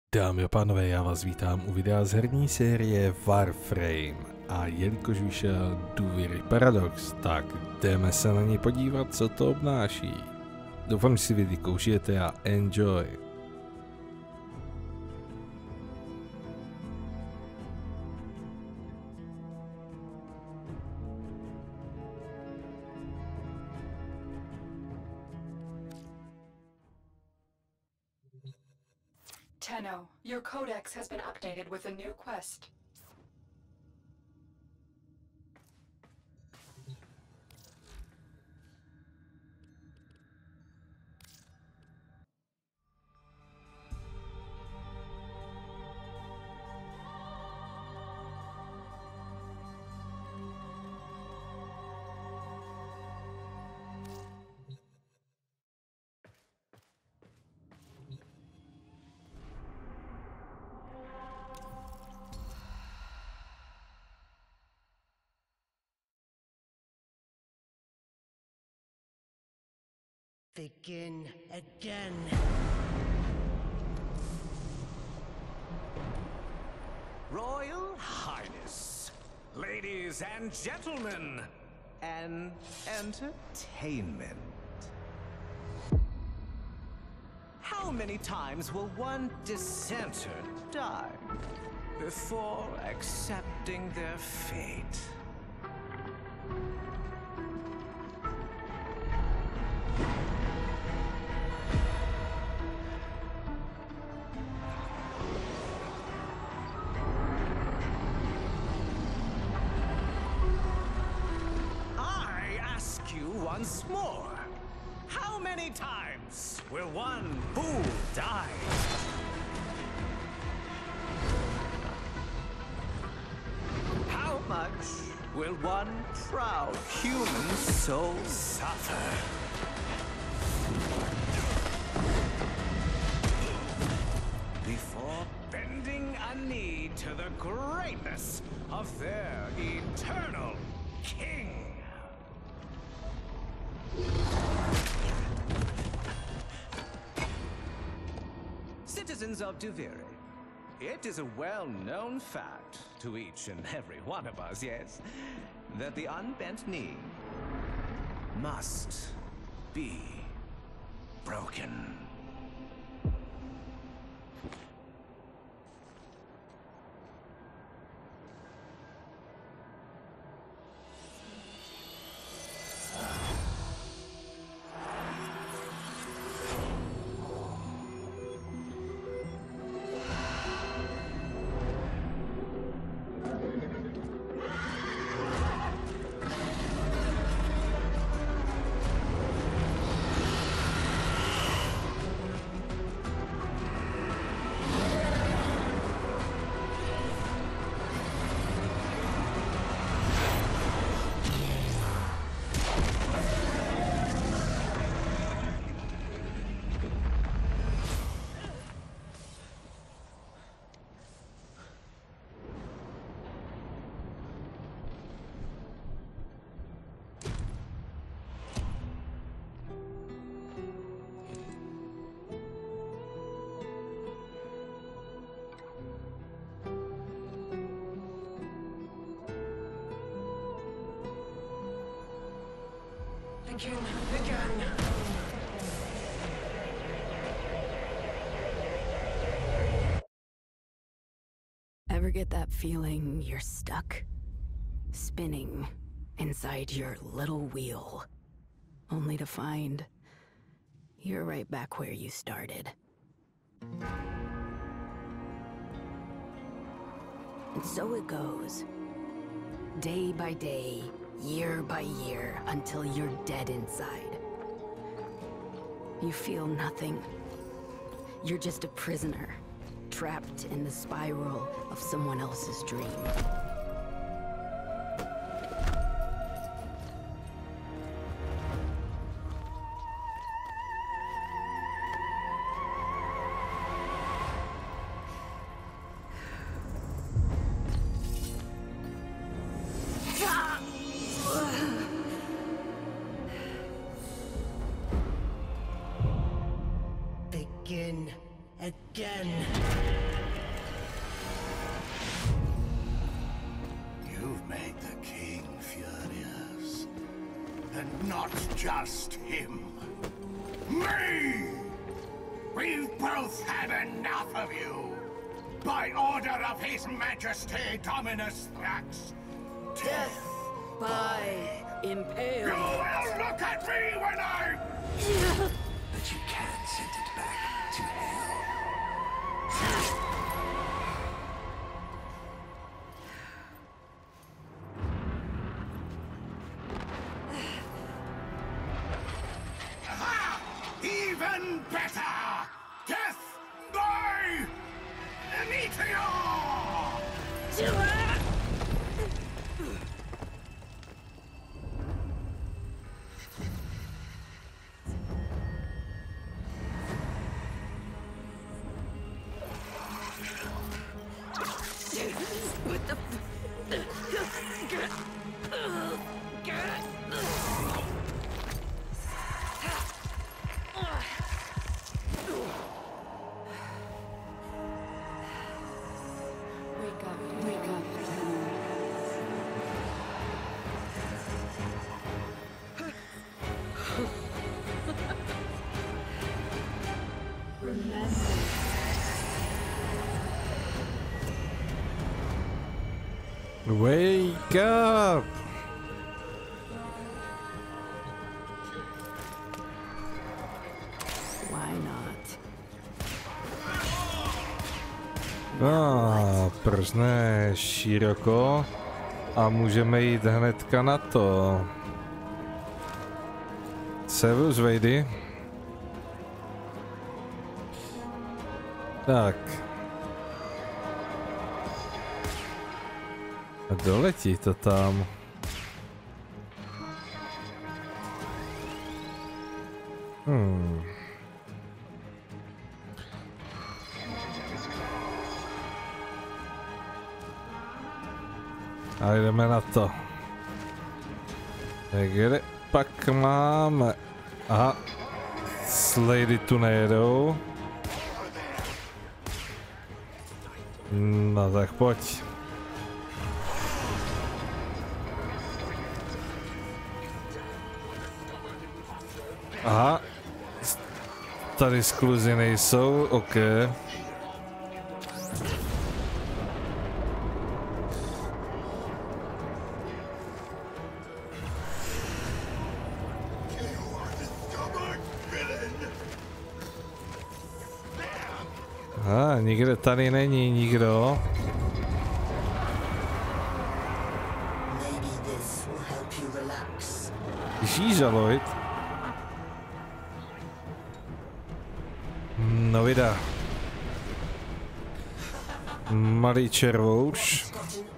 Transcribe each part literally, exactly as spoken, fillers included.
Dámy a pánové, já vás vítám u videa z herní série Warframe a jelikož vyšel Důvěry Paradox, tak jdeme se na něj podívat, co to obnáší. Doufám, že si video užijete a enjoy. Tenno, your codex has been updated with a new quest. Begin again. Royal Highness, ladies and gentlemen, and entertainment. How many times will one dissenter die before accepting their fate? Once more, how many times will one fool die? How much will one proud human soul suffer? Before bending a knee to the greatness of their eternal king? Citizens of Duviri, it is a well-known fact to each and every one of us, yes, that the unbent knee must be broken. Begin again. Ever get that feeling you're stuck? Spinning inside your little wheel, only to find you're right back where you started. And so it goes, day by day, year by year, until you're dead inside. You feel nothing. You're just a prisoner, trapped in the spiral of someone else's dream. Begin again. just him. Me! We've both had enough of you. By order of His Majesty Dominus Thrax. Death By impale. You will look at me when I... But you can't send it back to hell. Aha! Even better! Death by Meteor! What the? Wake up, wake up. Wake up! Why not? Ah, proč ne široko? A můžeme jít hnedka na to. Severus Vejdy. Tak. A doletí to tam. Hmm. A jdeme na to. Tak kde pak máme? Aha. Slady tu nejedou. No tak pojď. Aha. Tady skluzy nejsou, ok. Aha, nikde tady není nikdo. Žížaloid. No vida. Malý červouš.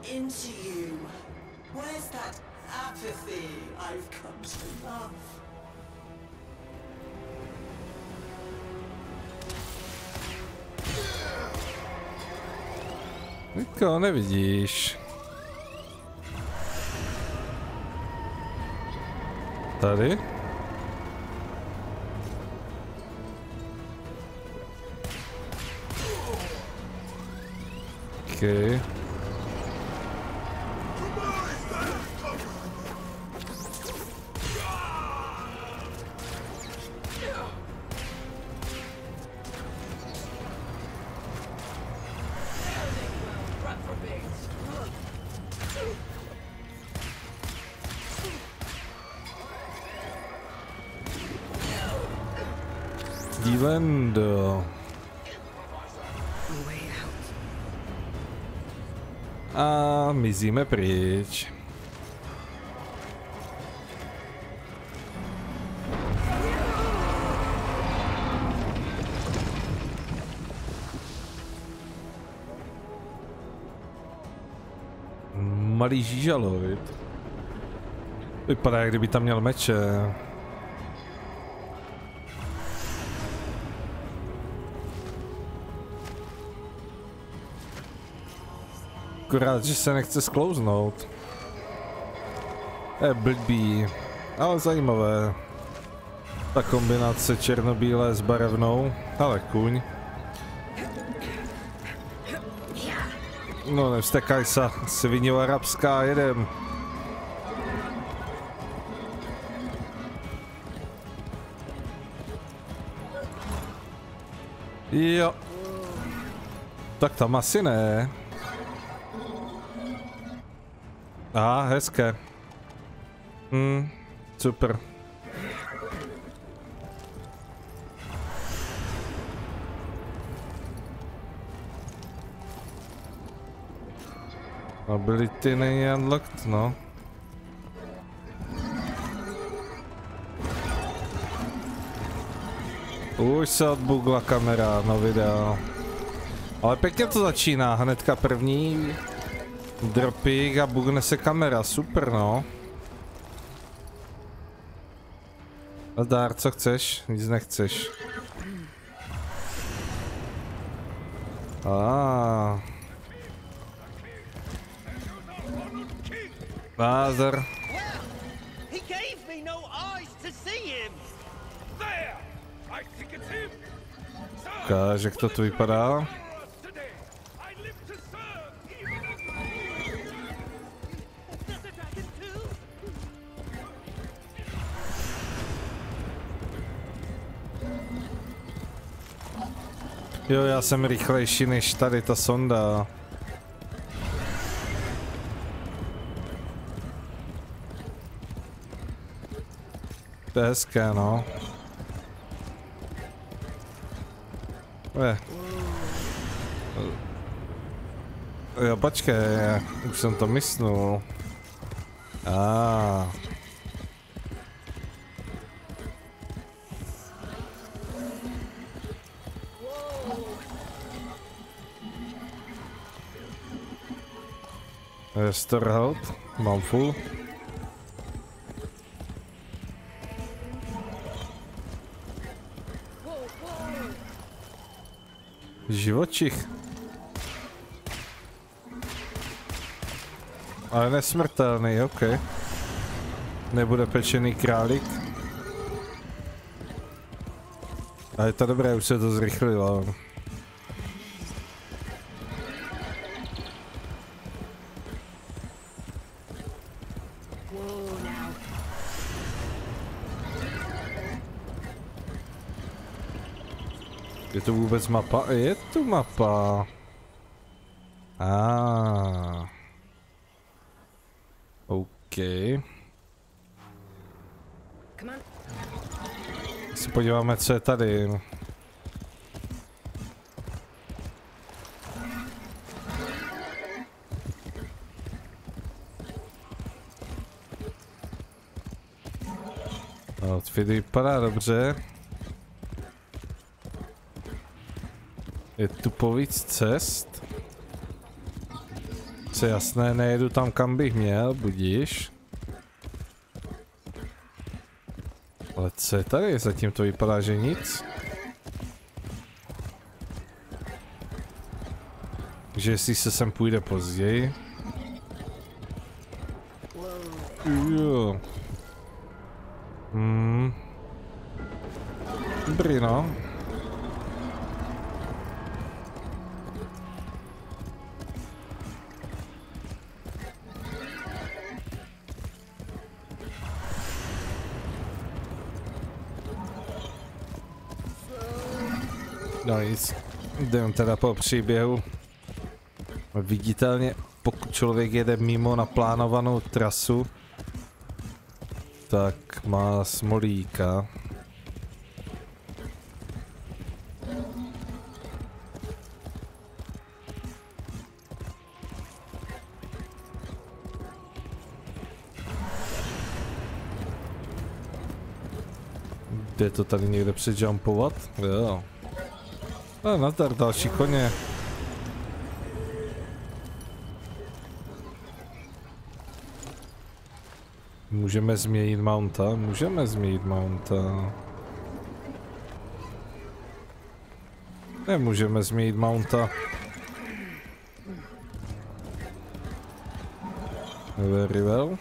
Nikoho nevidíš. Tady? Okay. Divendo. A mizíme pryč. Malý žížaloid. Vypadá, jak kdyby tam měl meče. Akorát, že se nechce sklouznout. Je blbý, ale zajímavé. Ta kombinace černobílé s barevnou, ale kuň. No nevstekaj se, svině arabská, jedem. Jo. Tak tam asi ne. Aha, hezké. Hm, super. Ability není unlocked, no. Už se odbugla kamera, no video. Ale pěkně to začíná, hnedka první dropík a bugne se kamera, super no. Zdár, co chceš? Nic nechceš. Ah. Bázar. He gave me no eyes to see him. There! I think it's him! Ukáž, jak to tu vypadá. Today, I live to serve even Does the dragon too? Jo, já jsem rychlejší než tady ta sonda. To je hezké, no. Je. Jo, počkej, už jsem to myslel. Ah. Restore health, mám full. Živočich. Ale nesmrtelný, ok. Nebude pečený králík. A je to dobré, už se to zrychlilo. Je to vůbec mapa? Je tu mapa. Ah. OK. Se podíváme, co je tady. Outfit vypadá dobře. Je tu povíc cest. Co jasné, nejedu tam, kam bych měl, budíš. Ale co je tady? Zatím to vypadá, že nic. Že jestli se sem půjde později. Jo. Hmm. Dobrý, no. No nic, jdem teda po příběhu. Viditelně, pokud člověk jede mimo naplánovanou trasu, tak má smolíka. Jde to tady někde předjumpovat? Jo. A nazdar, další koně. Můžeme změnit mounta? Můžeme změnit mounta. Nemůžeme změnit mounta. Very well.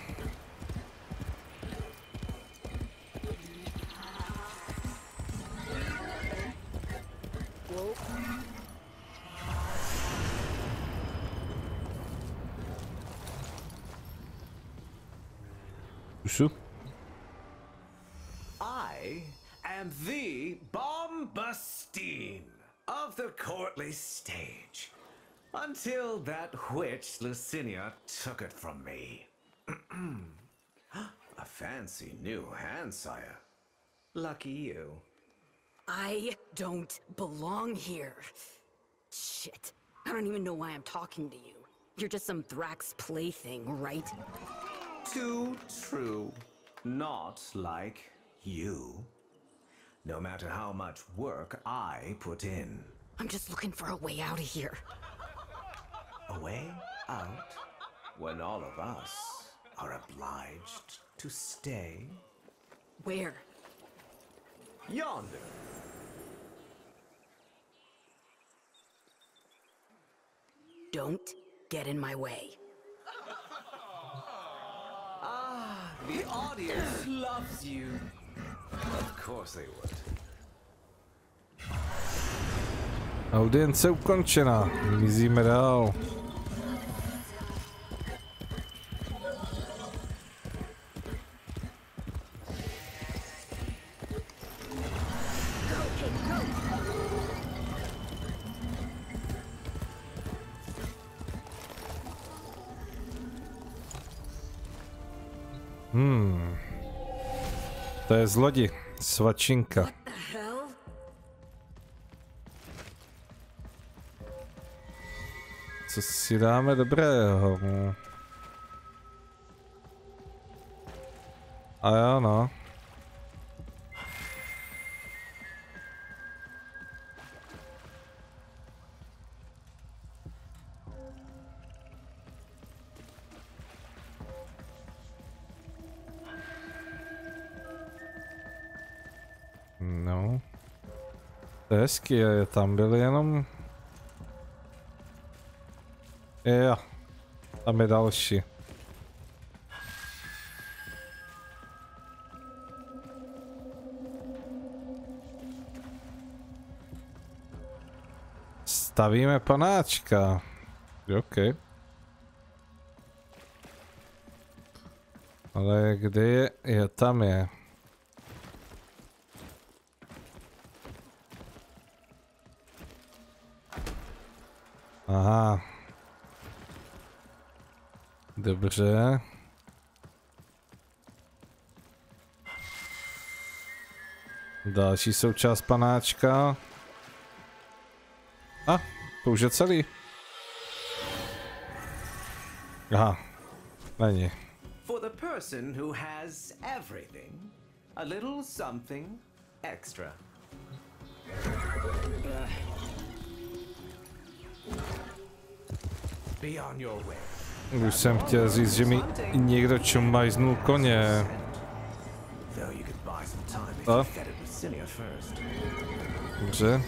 I am the Bombastine of courtly stage. Until that witch Lucinia took it from me. A fancy new hand, sire. Lucky you. I don't belong here. Shit. I don't even know why I'm talking to you. You're just some Thrax plaything, right? Too true. Not like you. No matter how much work I put in. I'm just looking for a way out of here. A way out? When all of us are obliged to stay? Where? Yonder. Don't get in my way. Ah, the audience loves you. Of course they would. Audience ukončena. Mizíme dál. Hmm. To je z lodi. Svačinka. Co si dáme dobrého? A jo, no. No. To je hezky, tam byly jenom... Jo, tam je další. Stavíme panáčka. OK. Ale kde je? Je, tam je. Aha. Dobře. Další součást panáčka. A, to už je celý. Aha, není. For the person who has everything, a little something extra. Be on your way. Už jsem chtěl říct, že mi někdo čumajznul koně. A? Dobře.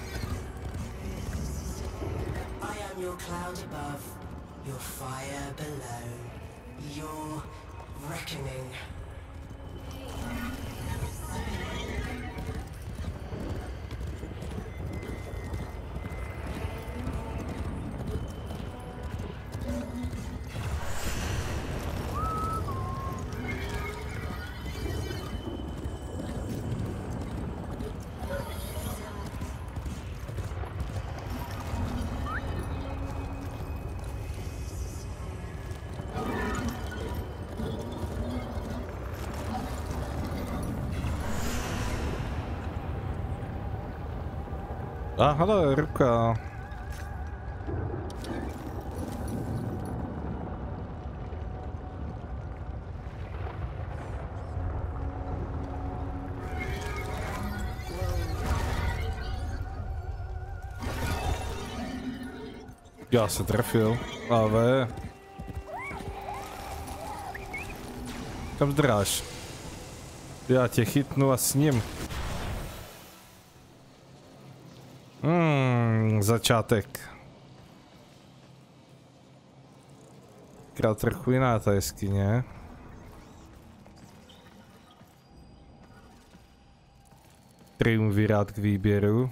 I am your cloud above, your fire below, your reckoning. A hele, ruka. Já se trefil, ale... Kam zdráš? Já tě chytnu a s ním. Hmm, začátek. Krát trochu jiná ta jeskyně. Triumvirát k výběru.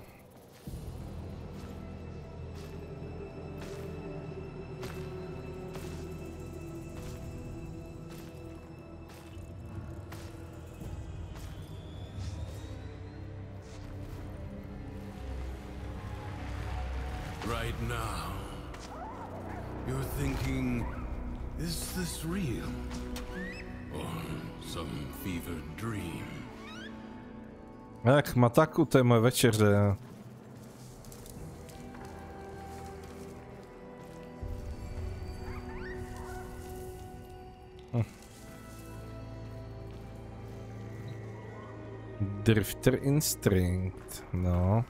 right now. You're thinking, is this real? Or some fevered dream? Jak Mataku, to je moje večeře. Hm. Drifter Instinct, no.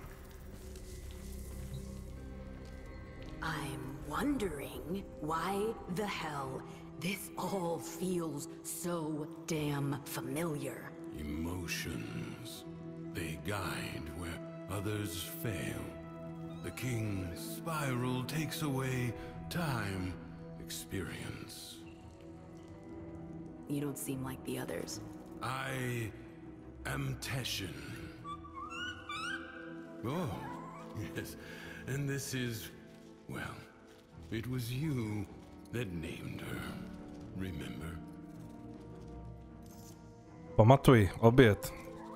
I'm wondering why the hell this all feels so damn familiar. Emotions. They guide where others fail. The king's spiral takes away time, experience. You don't seem like the others. I am Teshin. Oh, yes. And this is, well, it was you that named her. Remember? Pamatuj, oběd.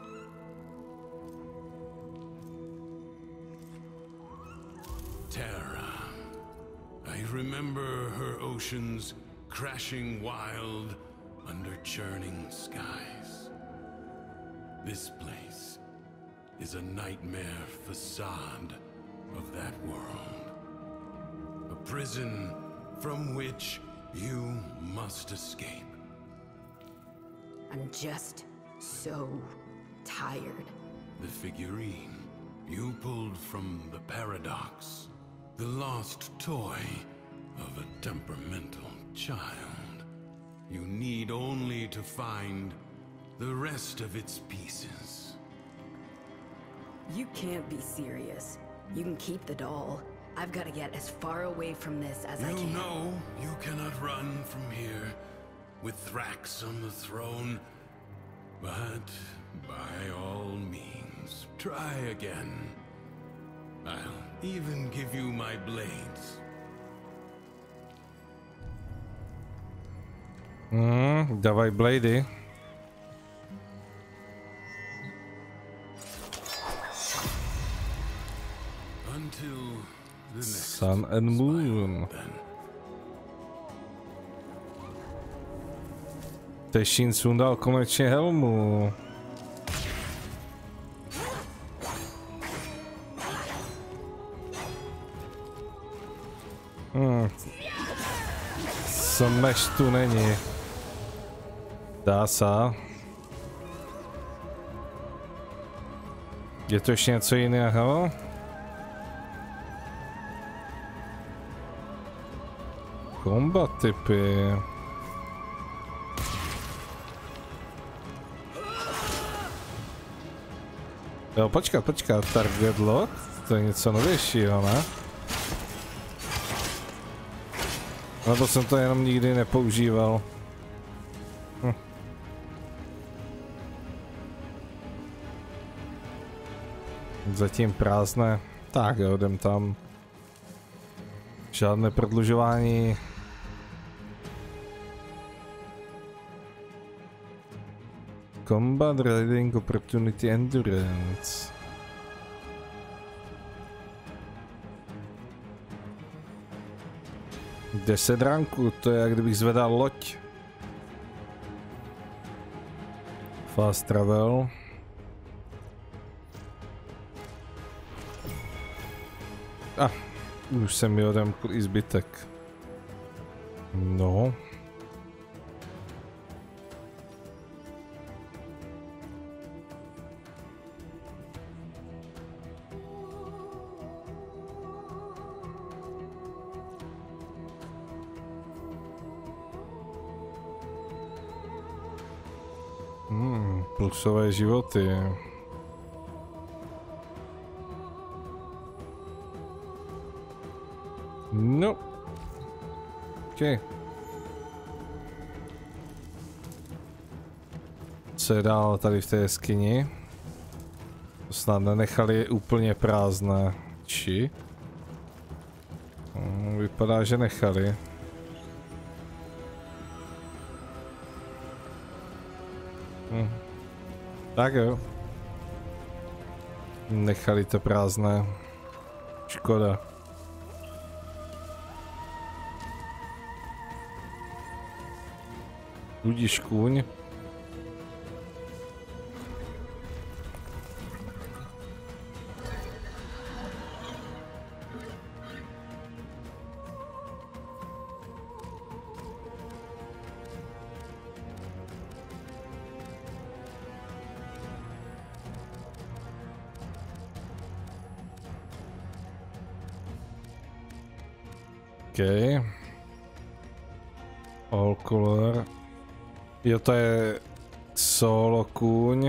Terra. I remember her oceans crashing wild under churning skies. This place is a nightmare facade of that world. A prison from which you must escape. I'm just so tired. The figurine you pulled from the paradox. The lost toy of a temperamental child. You need only to find the rest of its pieces. You can't be serious. You can keep the doll. I've got to get as far away from this as I You can. know you cannot run from here with Thrax on the throne. But by all means, try again. I'll even give you my blades. Hmm, dawaj blady. Until the next Sun and Moon. then. Teshin sundal konečně helmu. Hmm. Smash tu není. Dá se. Je to ještě něco jiného? Kombat typy. Jo, počkat, počkat, target lock? To je něco novějšího, ne? Nebo jsem to jenom nikdy nepoužíval. Hm. Zatím prázdné. Tak jo, jdem tam. Žádné prodlužování. Combat Riding Opportunity Endurance. deset ranků, to je jak kdybych zvedal loď. Fast travel. A, ah, už jsem mi odemkl i zbytek. No. Hmm, plusové životy. No. Okay. Co je dál tady v té jeskyni? To snad nenechali úplně prázdné. Či? Hmm, vypadá, že nechali. Hm. Tak jo. Nechali to prázdné. Škoda. Budíš kůň. Okay. All color. Jo, to je solo kůň.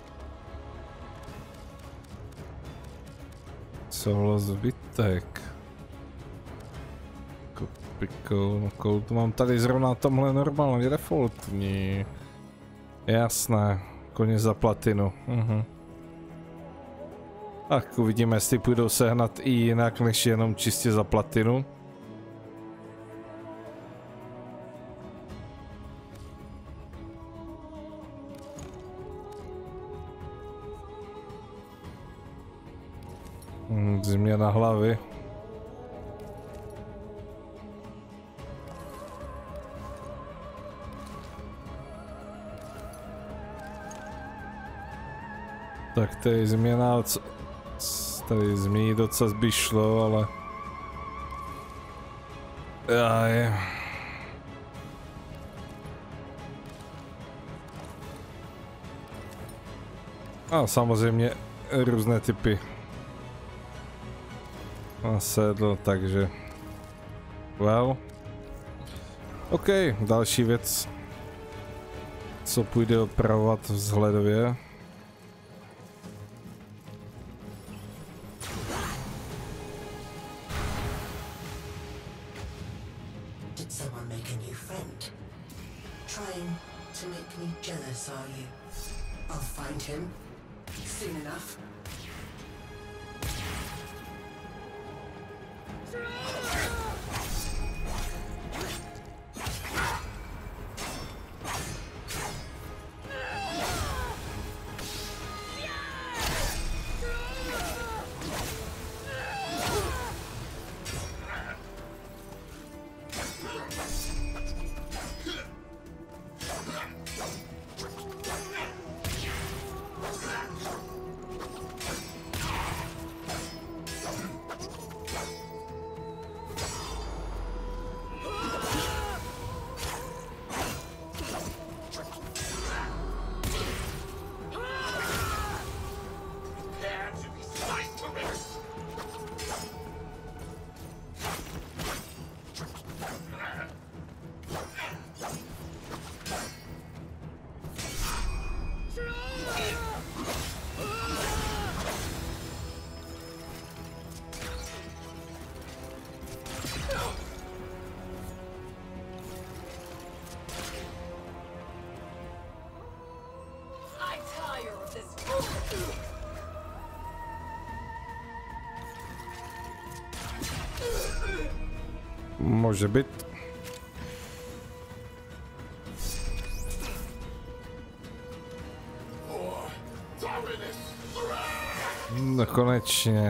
Solo zbytek. Kopikou, no to mám tady zrovna tomhle normálně defaultní. Jasné, koně za platinu. Mhm. Tak uvidíme, jestli půjdou sehnat i jinak, než jenom čistě za platinu. Změna hlavy. Tak tady změna, tady změnit docela by šlo, ale... Aj. A samozřejmě různé typy. Nasedl, takže... Well. OK, další věc. Co půjde opravovat vzhledově. Did someone make a new friend? Trying to make me jealous, are you? I'll find him soon enough. Může být. No konečně.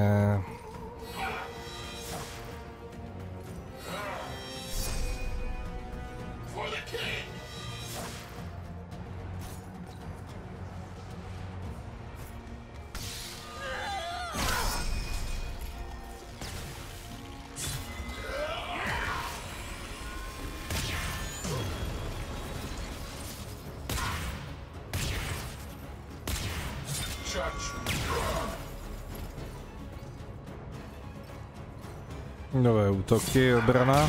Nové útoky, obrana.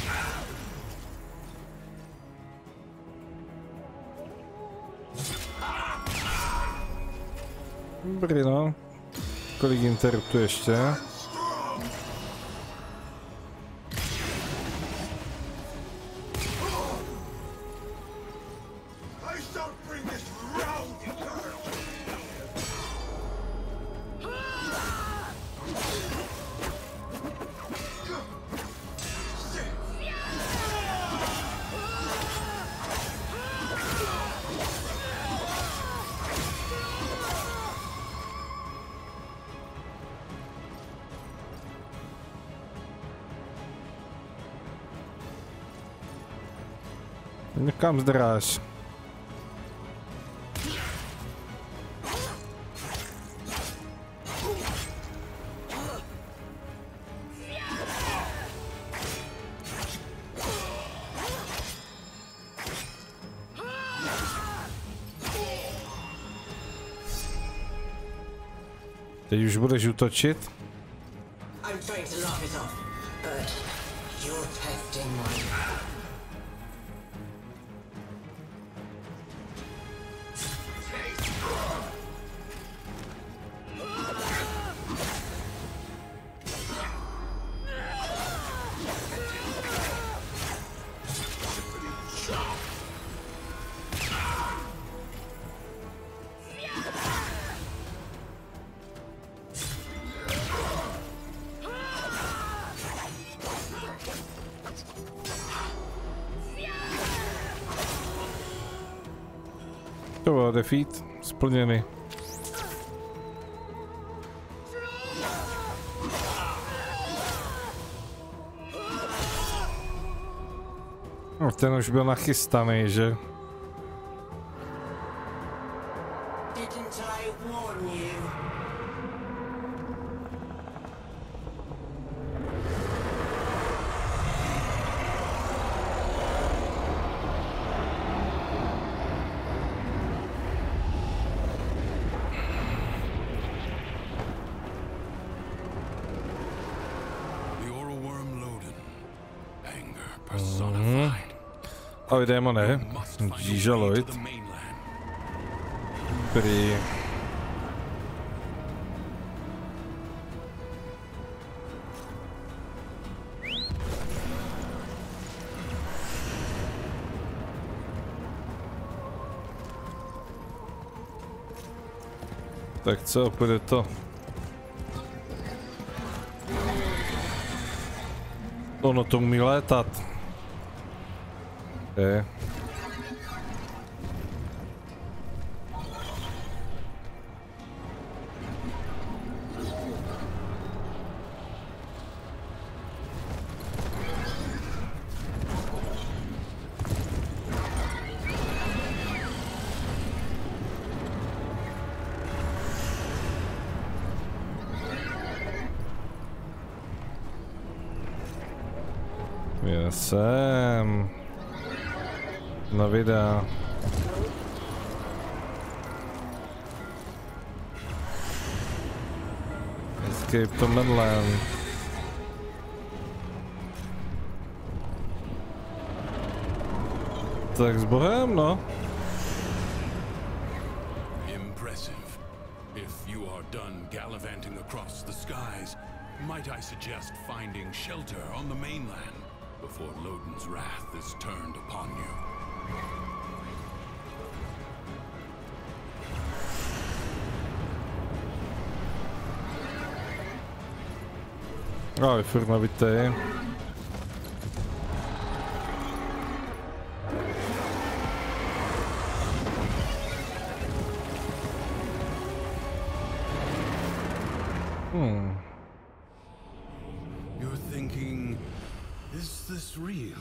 Dobrý, no. Kolik interruptů ještě? Někam zdráž. Teď už budeš útočit? I'm trying to laugh it off, but you're testing my... To bylo defeat, splněný. No, ten už byl nachystaný, že? Didn't I warn you? Ahoj démone, Žížaloid. Prý. Tak co, půjde to? Ono to umí létat. Okay. Já jsem na videa. Escape to Mainland. Tak s Bohem, no. Impressive. If you are done gallivanting across the skies, might I suggest finding shelter on the mainland before Loden's wrath is turned upon you? Oh, furt nabitej. Hmm. You're thinking, is this real?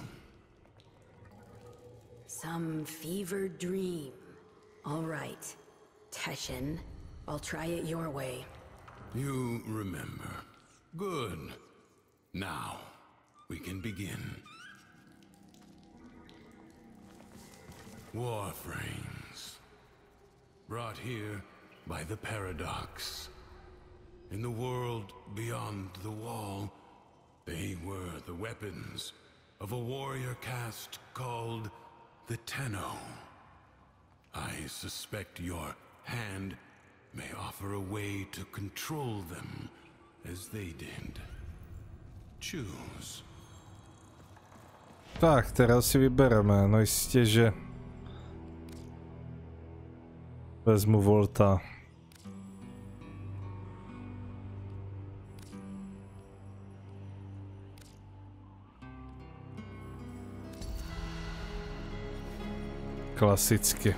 Some fevered dream. All right, Teshin, I'll try it your way. You remember. Good. Now, we can begin. Warframes. Brought here by the Paradox. In the world beyond the wall, they were the weapons of a warrior caste called the Tenno. I suspect your hand may offer a way to control them as they did. Choose. Tak, teraz si vybereme, no jistě, že vezmu Volta. Klasicky.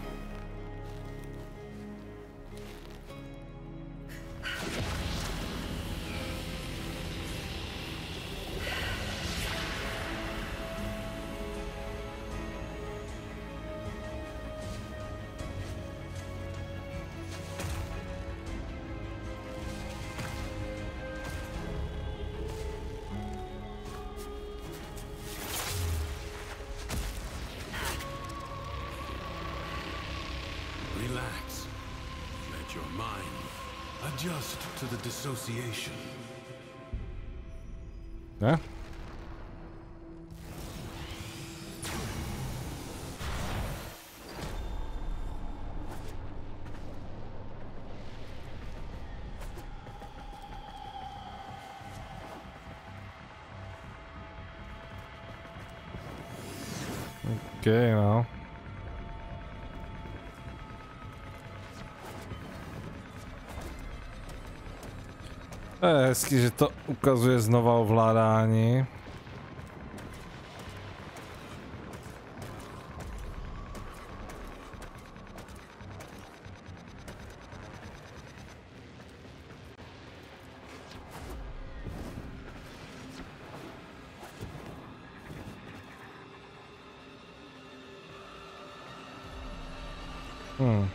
Relax. Let your mind Adjust to the dissociation. Ne? Okay, no. To je hezky, že to ukazuje znova ovládání. Hmm.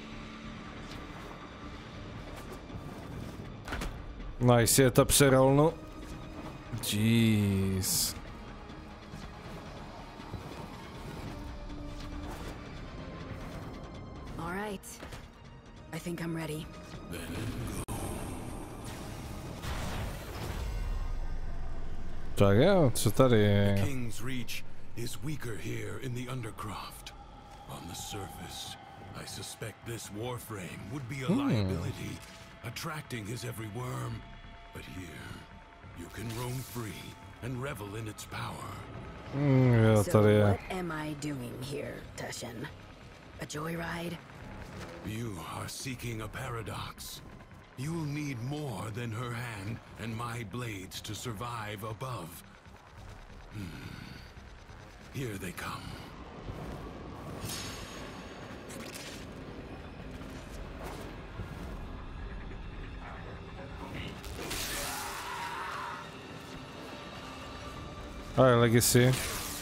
Nice, je to přerolnu. Jeez. All right. I think I'm ready. Tak jo, co tady je? King's Reach is weaker here in the Undercroft. On the surface, I suspect this warframe would be a Hmm. liability, attracting his every worm. But here, you can roam free and revel in its power. Hmm, jo, So tady je. what am I doing here, Tushin? A joyride? You are seeking a paradox. You'll need more than her hand and my blades to survive above. Hmm. Here they come. Ale Legacy.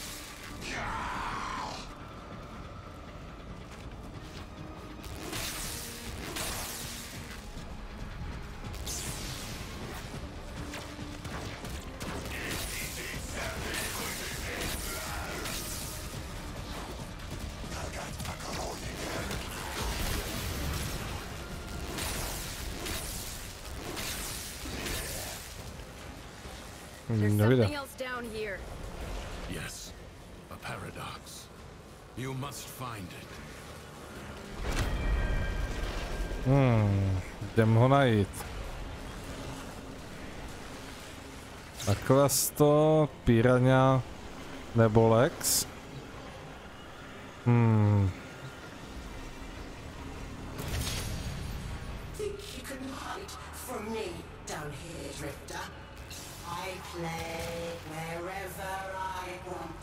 There's Nevidím. something else down here. Yes, a paradox. You must find it. Hmm, jdem ho najít. Aklasto, Piranha nebo Lex? Hmm. Think you can hide from me down here, Drifter? I play wherever I want.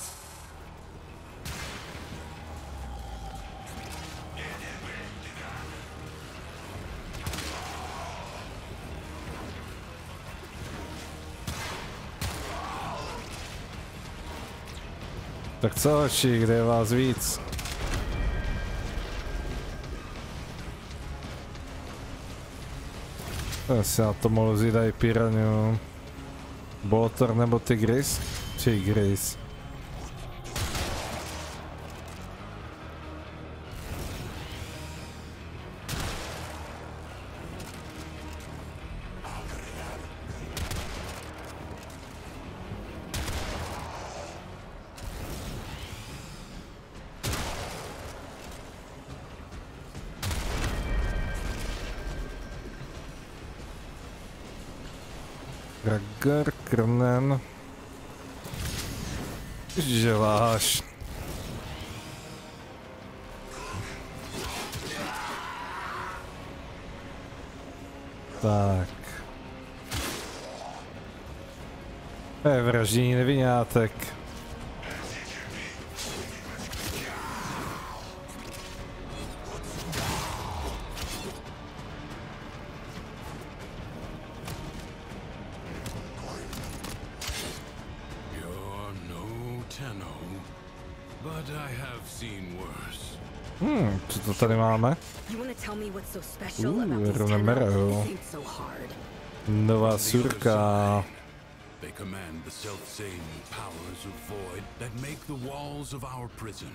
Tak co, hoši, kde je vás víc? Já si na to mohl vzít aj Piranhu. Bolter nebo Tigris? Tigris. Ragar, Krnen. Želáš. Tak. To je vraždění nevinátek. Hmm, co to tady máme? Uh, Romero. Nová surka. They command the self-same powers of void that make the walls of our prison.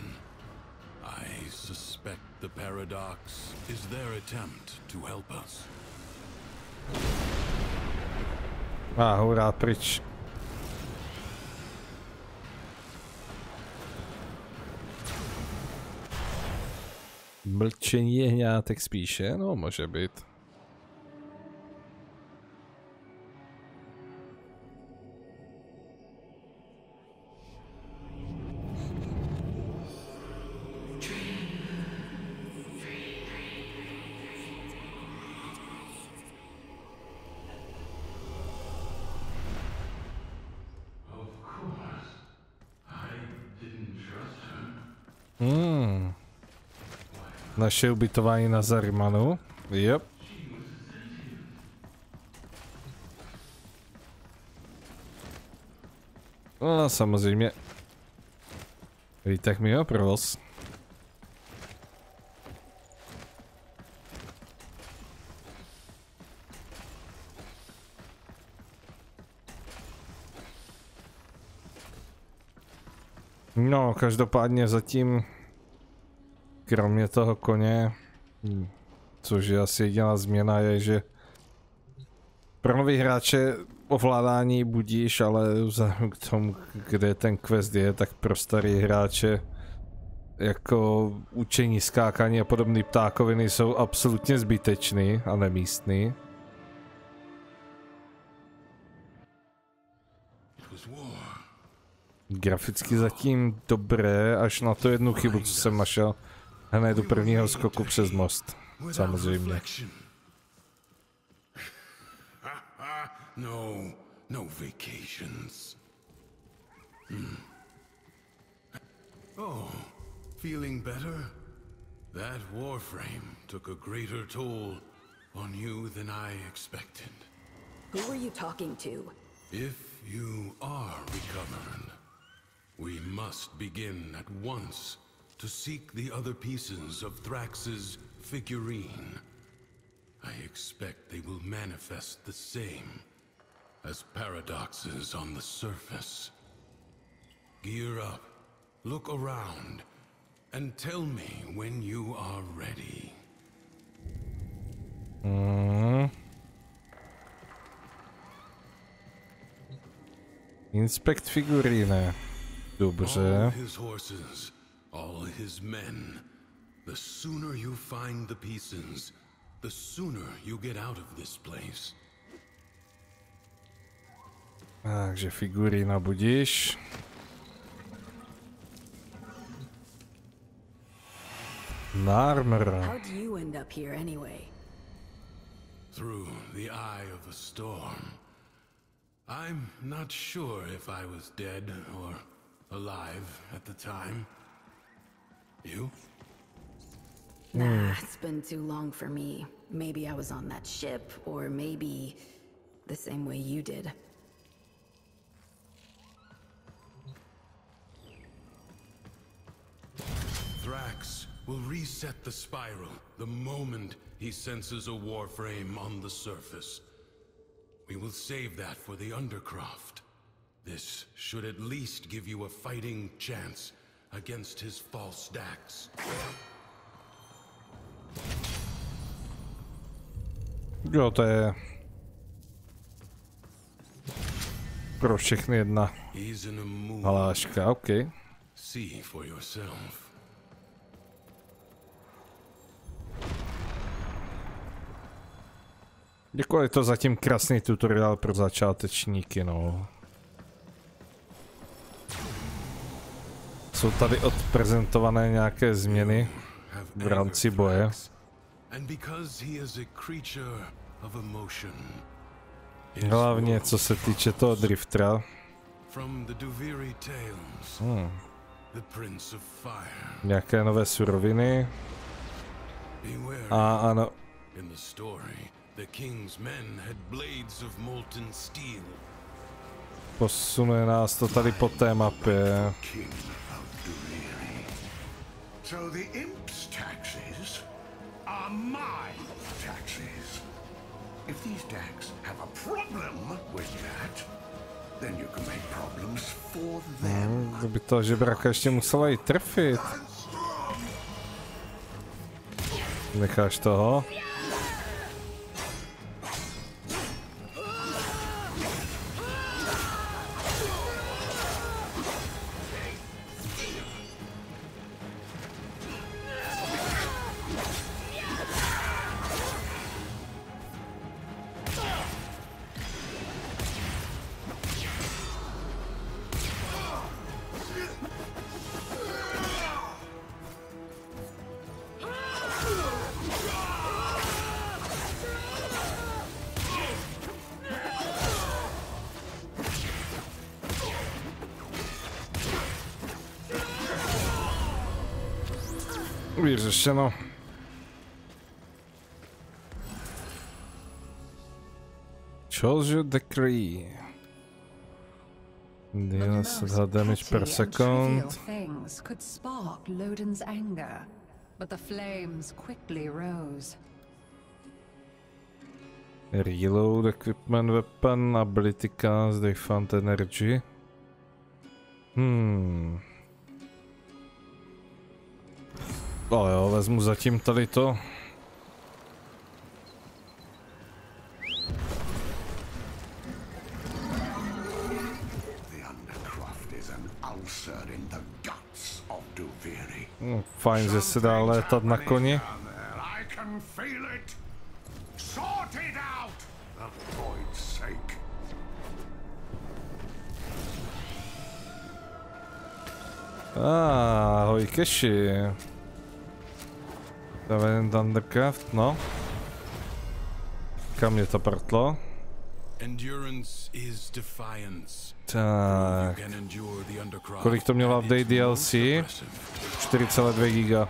I suspect the paradox is their attempt to help us. A ah, hurá, pryč. Mlčení jehňátek spíše, no může být. Hmm. Naše ubytování na Zarimanu. Yep. No samozřejmě. Výtah mi ho provoz. No, každopádně zatím, kromě toho koně, což je asi jediná změna, je, že pro nový hráče ovládání budíš, ale vzhledem k tomu, kde ten quest je, tak pro starý hráče jako učení skákání a podobné ptákoviny jsou absolutně zbytečný a nemístný. Graficky zatím dobré, až na to jednu chybu, co jsem našel hned do prvního skoku přes most, samozřejmě. No, no vacations. Hmm. Oh, feeling better? That warframe took a greater toll on you than I expected. Who were you talking to? If you are recovered, we must begin at once to seek the other pieces of Thrax's figurine. I expect they will manifest the same as paradoxes on the surface. Gear up, look around, and tell me when you are ready. Mm. Inspect figurine. Dobře. All his horses, all his men. The sooner you find the pieces, the sooner you get out of this place. Takže figurina budíš. Narmer. How do you end up here anyway? Through the eye of a storm. I'm not sure if I was dead or alive at the time. You? Nah, it's been too long for me. Maybe I was on that ship, or maybe the same way you did. Thrax will reset the spiral the moment he senses a warframe on the surface. We will save that for the Undercroft. This should at least give you a fighting chance against his false stacks. Jo, to je pro všechny jedna haláška, ok. See for yourself. Děkuji, je to zatím krásný tutoriál pro začátečníky, no. Jsou tady odprezentované nějaké změny v rámci boje. Hlavně co se týče toho driftera. Hmm. Nějaké nové suroviny. A ano. Posunuje nás to tady po té mapě. So the imp's taxes are my taxes. If these dags have a problem with that, then you can make problems for them. To by toho žebraka ještě musela i trefit. Necháš toho? Vyřešeno. Chose decree. Deals the damage per second. Things could spark Loden's anger, but the flames quickly rose. Reload equipment weapon ability cast they found energy. Hmm. Ale jo, vezmu zatím tady to. Hmm, fajn, že se dá létat na koni. Ah, ahoj Keši. Daven Thundercraft, no. Kam mě to prtlo? Tak. Kolik to mělo update D L C? čtyři celé dvě giga.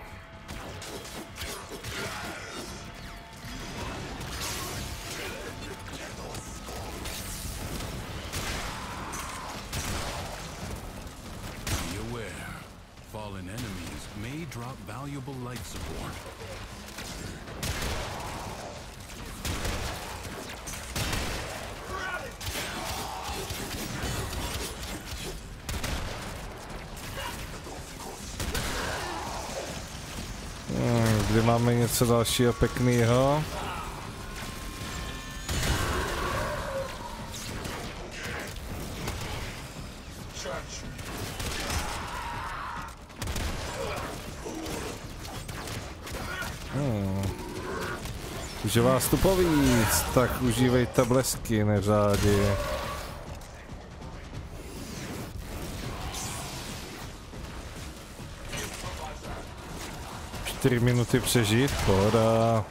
Kdy máme něco dalšího pěkného? Hmm. Že vás tu povíc, tak užívejte blesky, neřádi. čtyři minuty přežít, pohoda.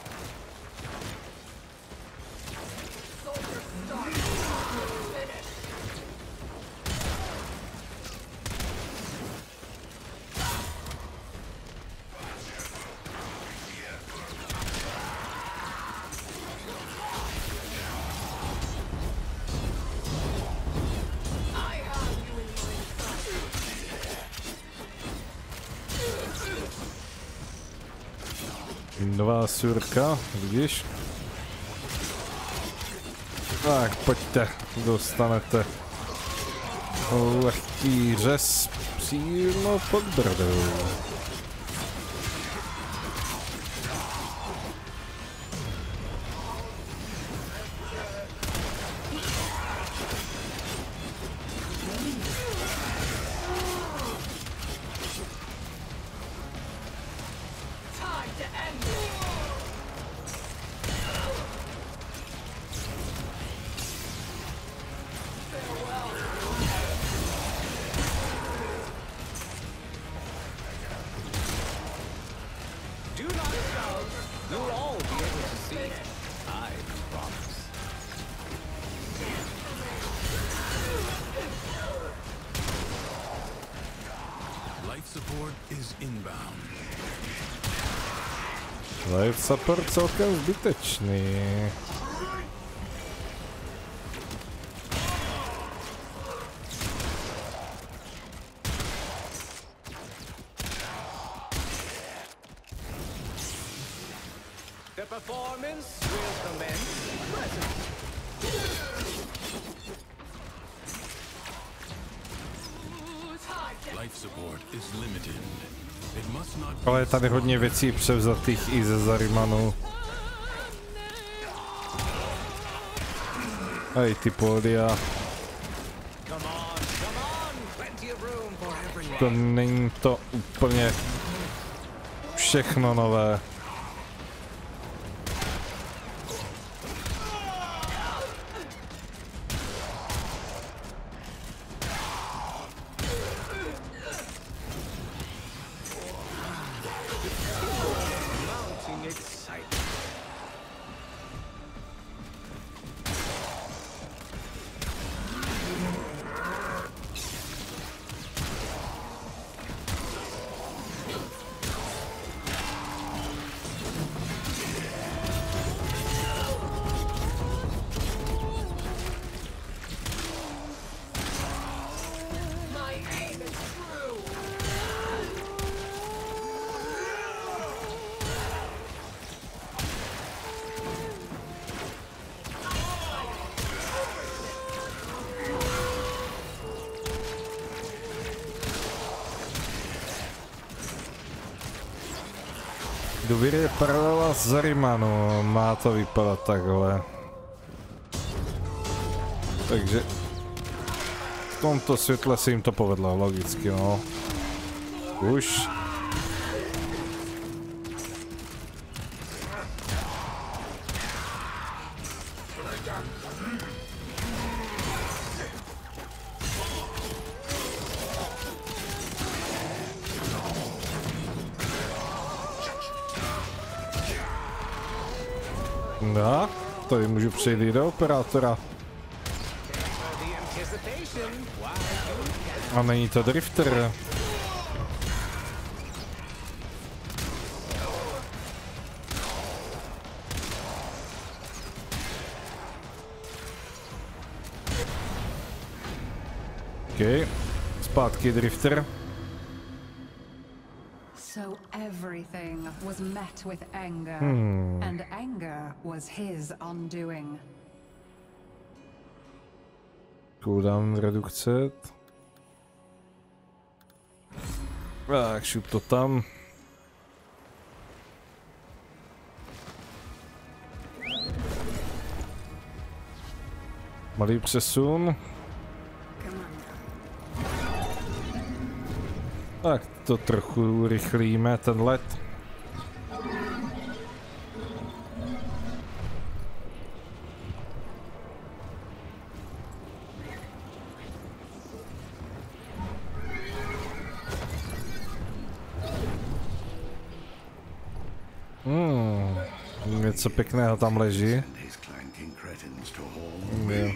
Nová surka, vidíš? Tak, pojďte, dostanete lehký řez přímo pod brdou. Life support celkem zbytečný. The performance will commence presently. Life support is limited. Ale je tady hodně věcí převzatých i ze Zarimanu. Hej, ty pódia. To není to úplně všechno nové. Důvěry paralela z Zarimanu, má to vypadat takhle. Takže v tomto světle se jim to povedlo, logicky, no. Už. No, tady můžu přejít i do operátora. A není to drifter. OK, zpátky drifter. So everything was met with anger, Hmm. and anger was his undoing. Cooldown redukce. Tak, šup to tam. Malý přesun. Tak to trochu urychlíme, ten let. Hmm, něco pěkného tam leží. Yeah.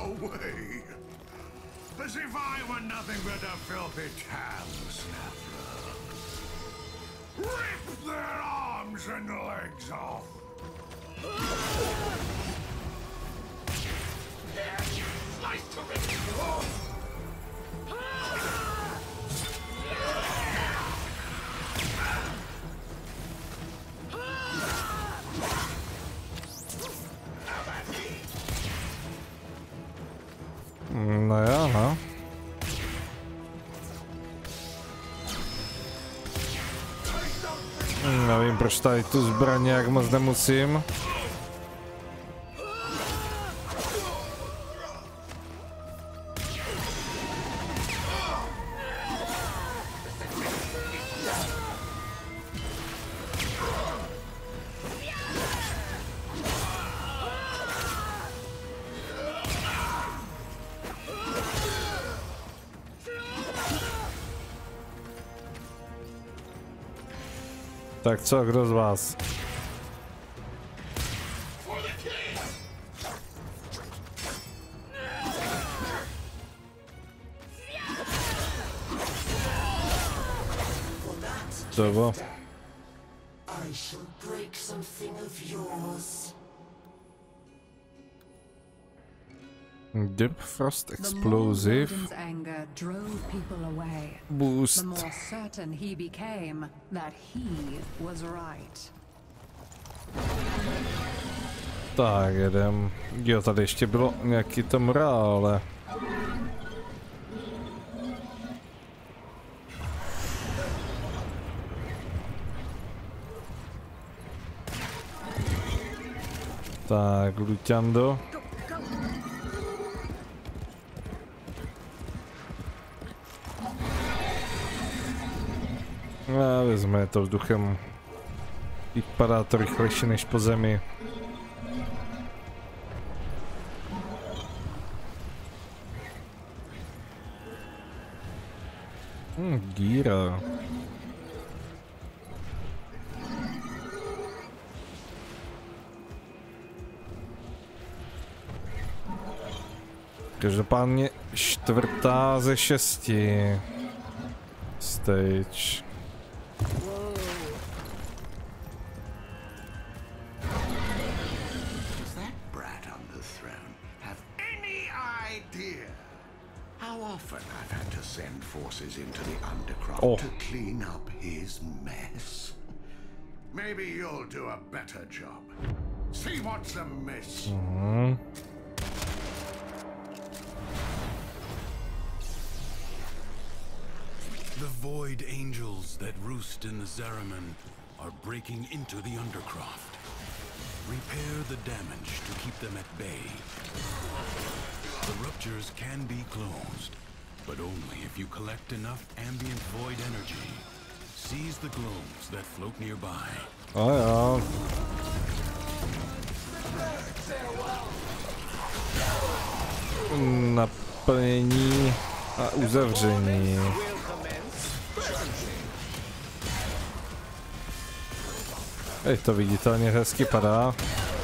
As if I were nothing but a filthy tam snapper. Rip their arms and legs off! Slice to it! No jo, no. Nevím, proč tady tu zbraň jak moc nemusím. Tak co, kdo z vás? Dobro. I shall break something of yours. Dip Frost Explosive. The more Loden's anger drove people away, Boost. the more certain he became that he was right. Tak jedem. Jo, tady ještě bylo nějaký to mrále. Tak, Luťando. A vezme to vzduchem. Vypadá to rychlejší než po zemi. Hm, díra. Každopádně čtvrtá ze šesti. Stage. Does that brat on the throne have any idea how often I've had to send forces into the undercroft Oh. to clean up his mess? Maybe you'll do a better job. See what's amiss. Mm-hmm. The Void Angels that roost in the Zariman are breaking into the Undercroft. Repair the damage to keep them at bay. The ruptures can be closed, but only if you collect enough ambient void energy. Seize the globes that float nearby. Oh jo. Naplnění a uzavření. Ej, to viditelně hezky padá.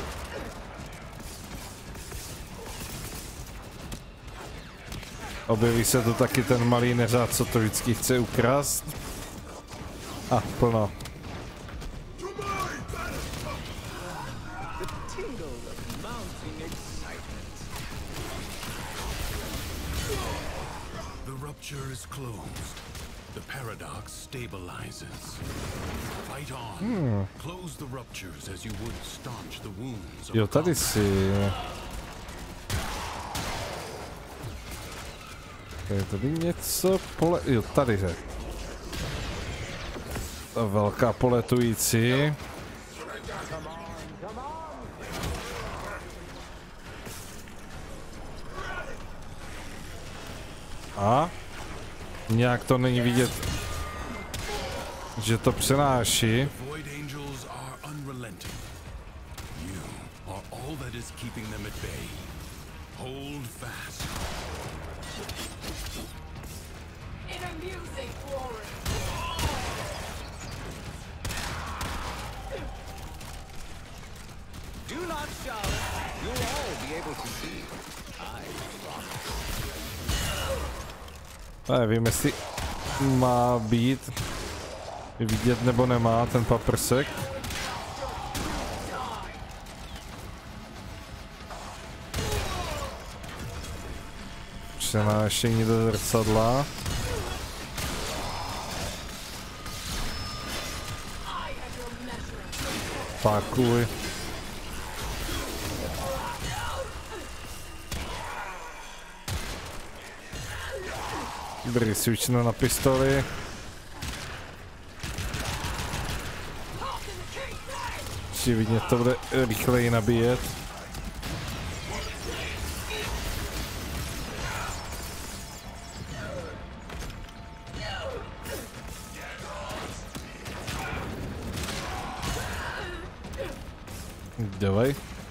Objeví se tu taky ten malý neřád, co to vždycky chce ukrást. A, plno. The rupture is closed. The paradox stabilizes. Fight on. Hmm. Close the ruptures as you would staunch the wounds. Jo, tady si. Je tady něco pole... Jo, tady je. Ta velká poletující. A? Nějak to není vidět, že to přenáší. Nevím, jestli má být vidět nebo nemá ten paprsek. Přenášení do zrcadla. Pakuj. Dobrý, switchnu na pistoli. Očividně to bude rychleji nabíjet. Давай.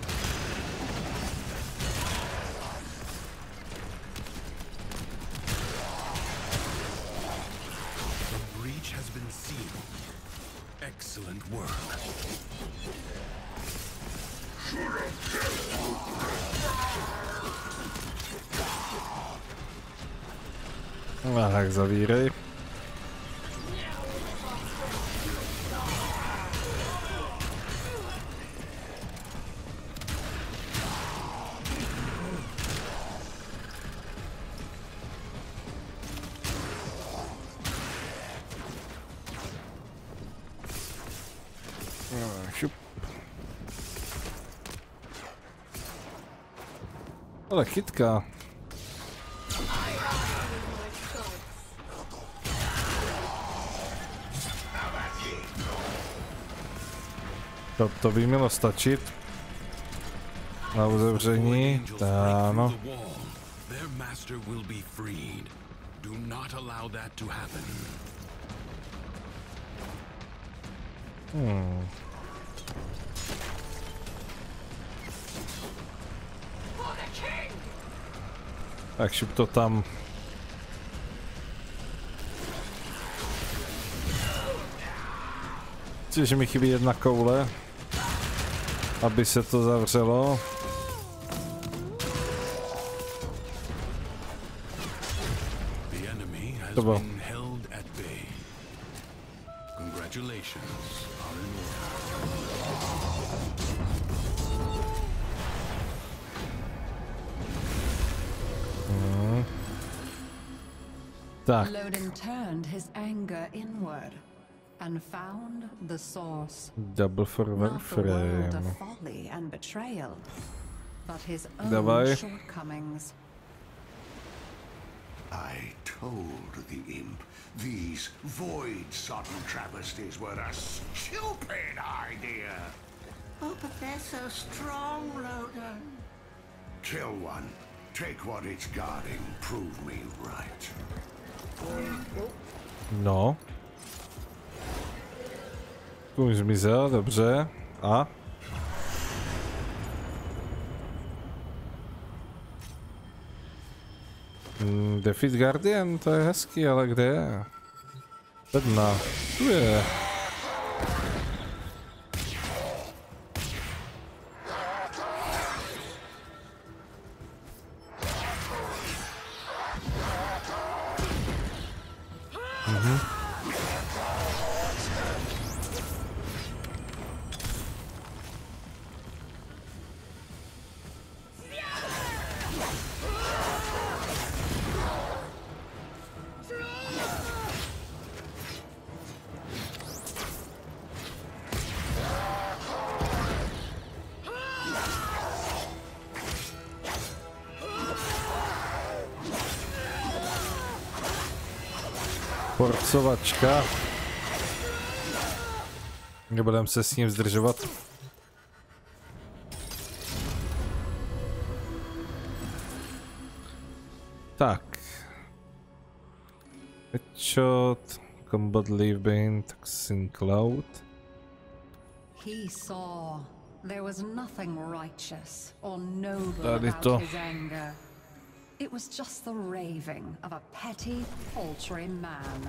A tak zavírej. Šup. Ale chytka. To, to by mělo stačit na uzavření. Ano. Hmm. Tak šup to tam. Čiže mi chybí jedna koule, aby se to zavřelo. To bylo. Hmm. Tak. Loden turned his anger inward and found the source. Double for Warframe. Not the world of folly and betrayal, but his own Dawaj. shortcomings. I told the imp these void-sodden travesties were a stupid idea. Oh, but they're so strong, Loden. Kill one. Take what it's guarding. Prove me right. No. Kůň zmizel, dobře. A? Hmm, Defeat Guardian, to je hezký, ale kde je? Jedna. Tu je. Mhm. Porcovačka. Nebudem se s ním zdržovat. Tak. Headshot, combat leave behind, toxin cloud. He saw there was nothing righteous or noble Tady about to. his anger. It was just the raving of a petty, paltry man.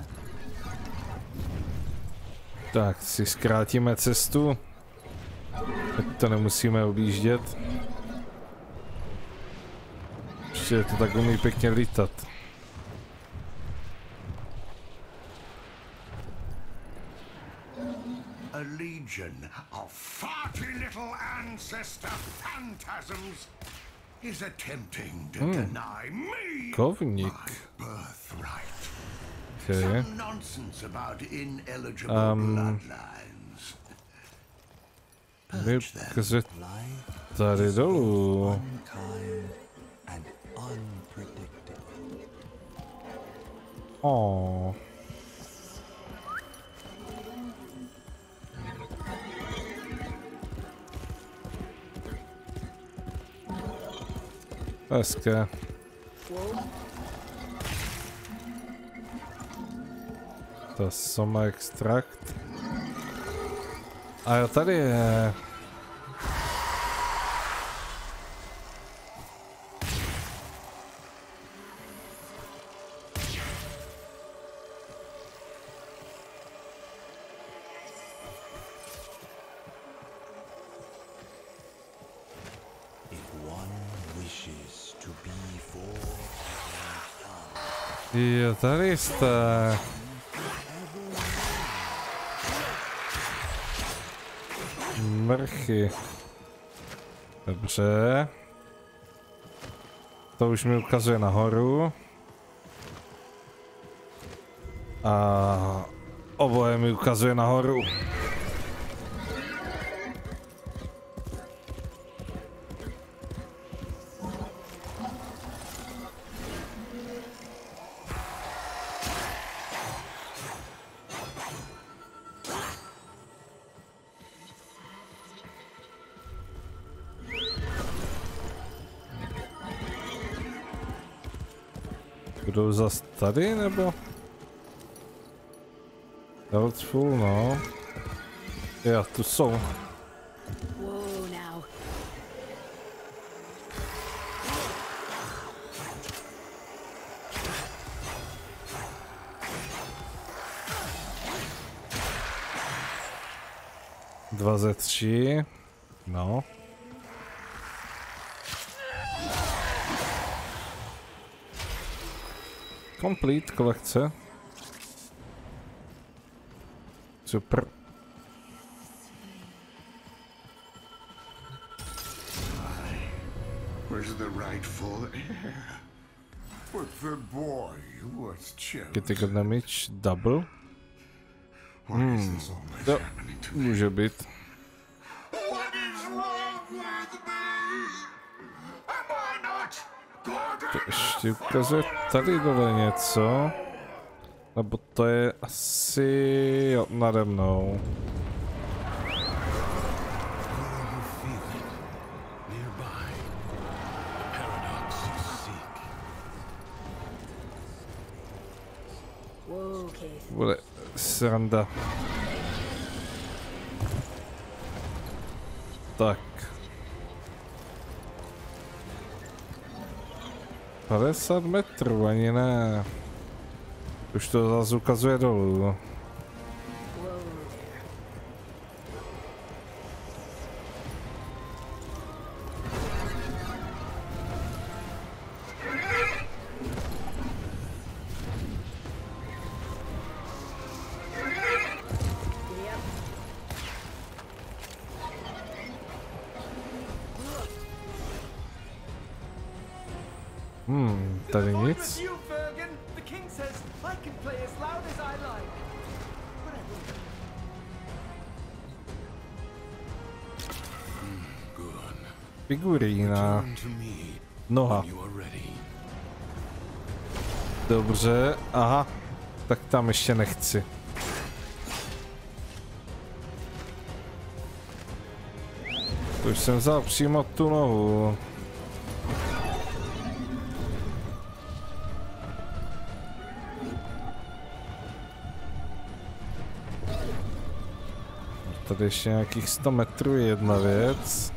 Tak si zkrátíme cestu. Teď to nemusíme objíždět. Ještě to tak umí pěkně lítat. A legion of farty little ancestor phantasms is attempting to Hmm. deny me Kovník. my birthright. Okay. Some nonsense about ineligible Um, bloodlines. My ukazuje tady dolů. Oh. Hezké. To soma extrakt. A jo, tady je. Jo, tady jste. Mrchy. Dobře. To už mi ukazuje nahoru. A oboje mi ukazuje nahoru. Budou zas tady, nebo? Health full, no. Jo, tu jsou. Whoa now. Dva ze tří. No. Complete kolekce. Super. Was the rightful heir? But the boy was chosen. Critical damage, double. Why is Hmm. this always To happening to me? může být. What is wrong with me? Am I not To ještě ukazuje tady dole něco. Nebo to je asi jo, nade mnou. Bude sranda. Tak. padesát metrů, ani ne. Už to zase ukazuje dolů. Hmm, tady nic. Figurína. Noha. Dobře, aha. Tak tam ještě nechci. To už jsem vzal přímo tu nohu. Tady ještě nějakých sto metrů je jedna věc.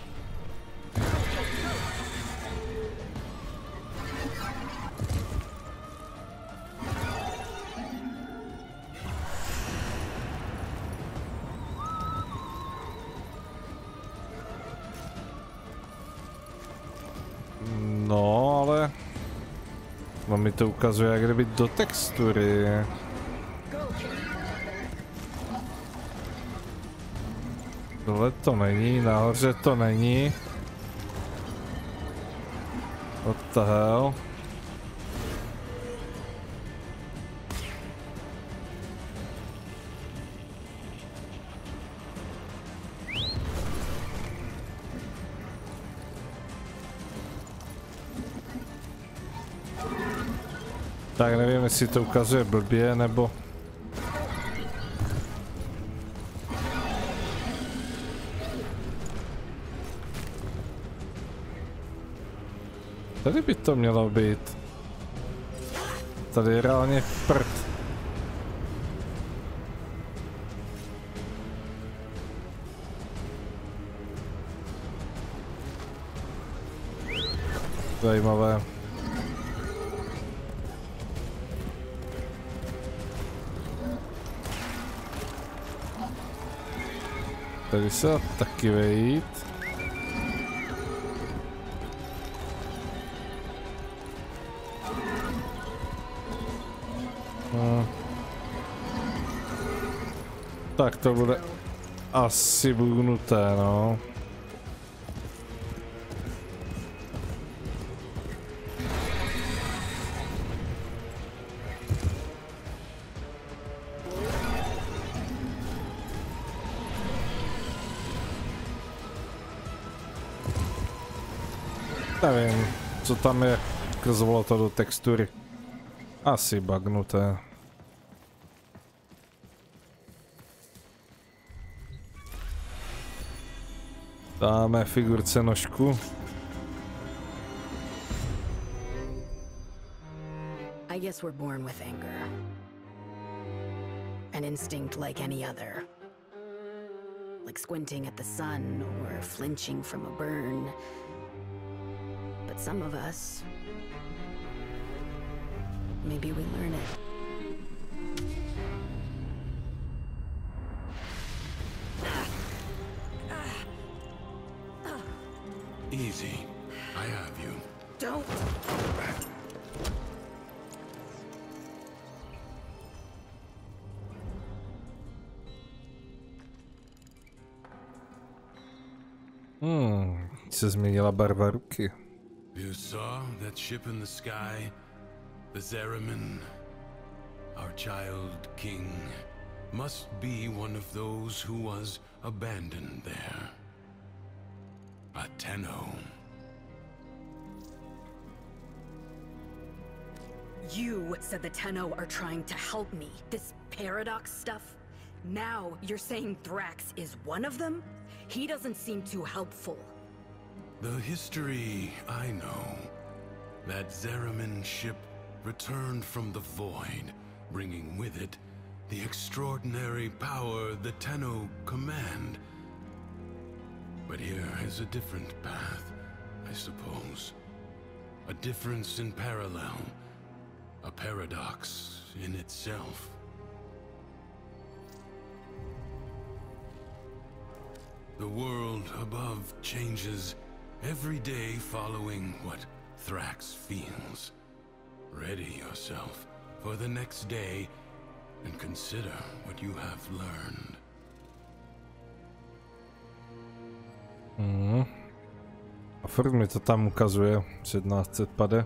No, ale... No mi to ukazuje jak kdyby do textury. Dole to není, nahoře to není. What the hell? Tak nevím, jestli to ukazuje blbě, nebo... Tady by to mělo být. Tady je reálně prd. Zajímavé. Tady se dá taky vejít. Hmm. Tak to bude asi bugnuté, no. Nevím, co tam je, krzvolo to do textury. Asi bugnuté. Dáme figurce nožku. I guess we're born with anger. An instinct like any other. Like squinting at the sun or flinching from a burn. But some of us, maybe we learn it. Easy. I have you. Don't. Hmm, se změnila barva ruky. You saw that ship in the sky? The Zariman? Our child king must be one of those who was abandoned there. A Tenno. You said the Tenno are trying to help me. This paradox stuff? Now you're saying Thrax is one of them? He doesn't seem too helpful. The history I know. That Zariman ship returned from the void, bringing with it the extraordinary power the Tenno command. But here is a different path, I suppose. A difference in parallel. A paradox in itself. The world above changes every day following what Thrax feels. Ready yourself for the next day and consider what you have learned. Mm. A furt mi to tam ukazuje, sedmnáct set pade.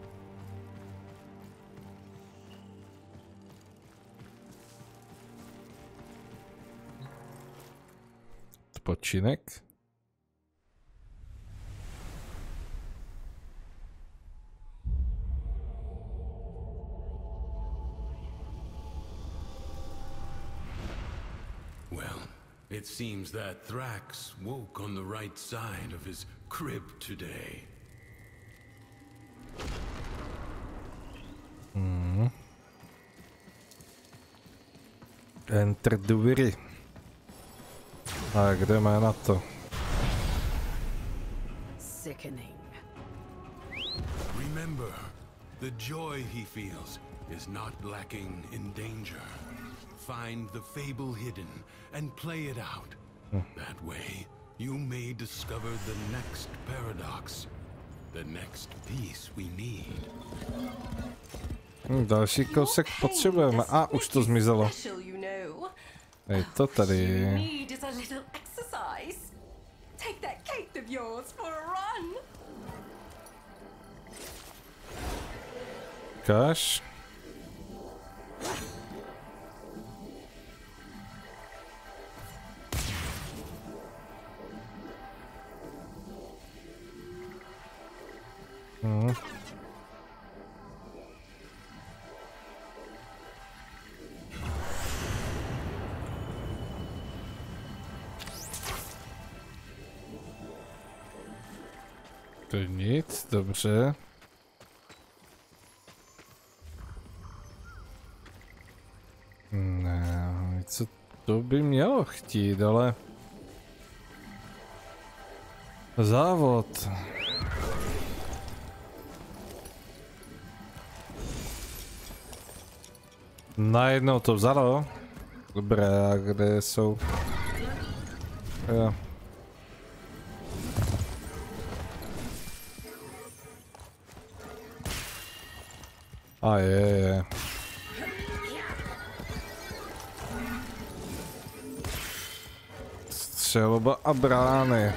Odpočinek. It seems that Thrax woke on the right side of his crib today. Hmm. Enter dveři. A kde má na to? Sickening. Remember, the joy he feels is not lacking in danger. Find the fable hidden and play it out. Hmm. That way, you may discover the next paradox, the next piece we need. Hmm, další kousek potřebujeme. A už to zmizelo. Je to tady. Kaš. Hmm. To je nic, dobře. Ne, co to by mělo chtít, ale... Závod. Najednou to vzalo. Dobré, a kde jsou? Jo. A je, je. Střelba a brány.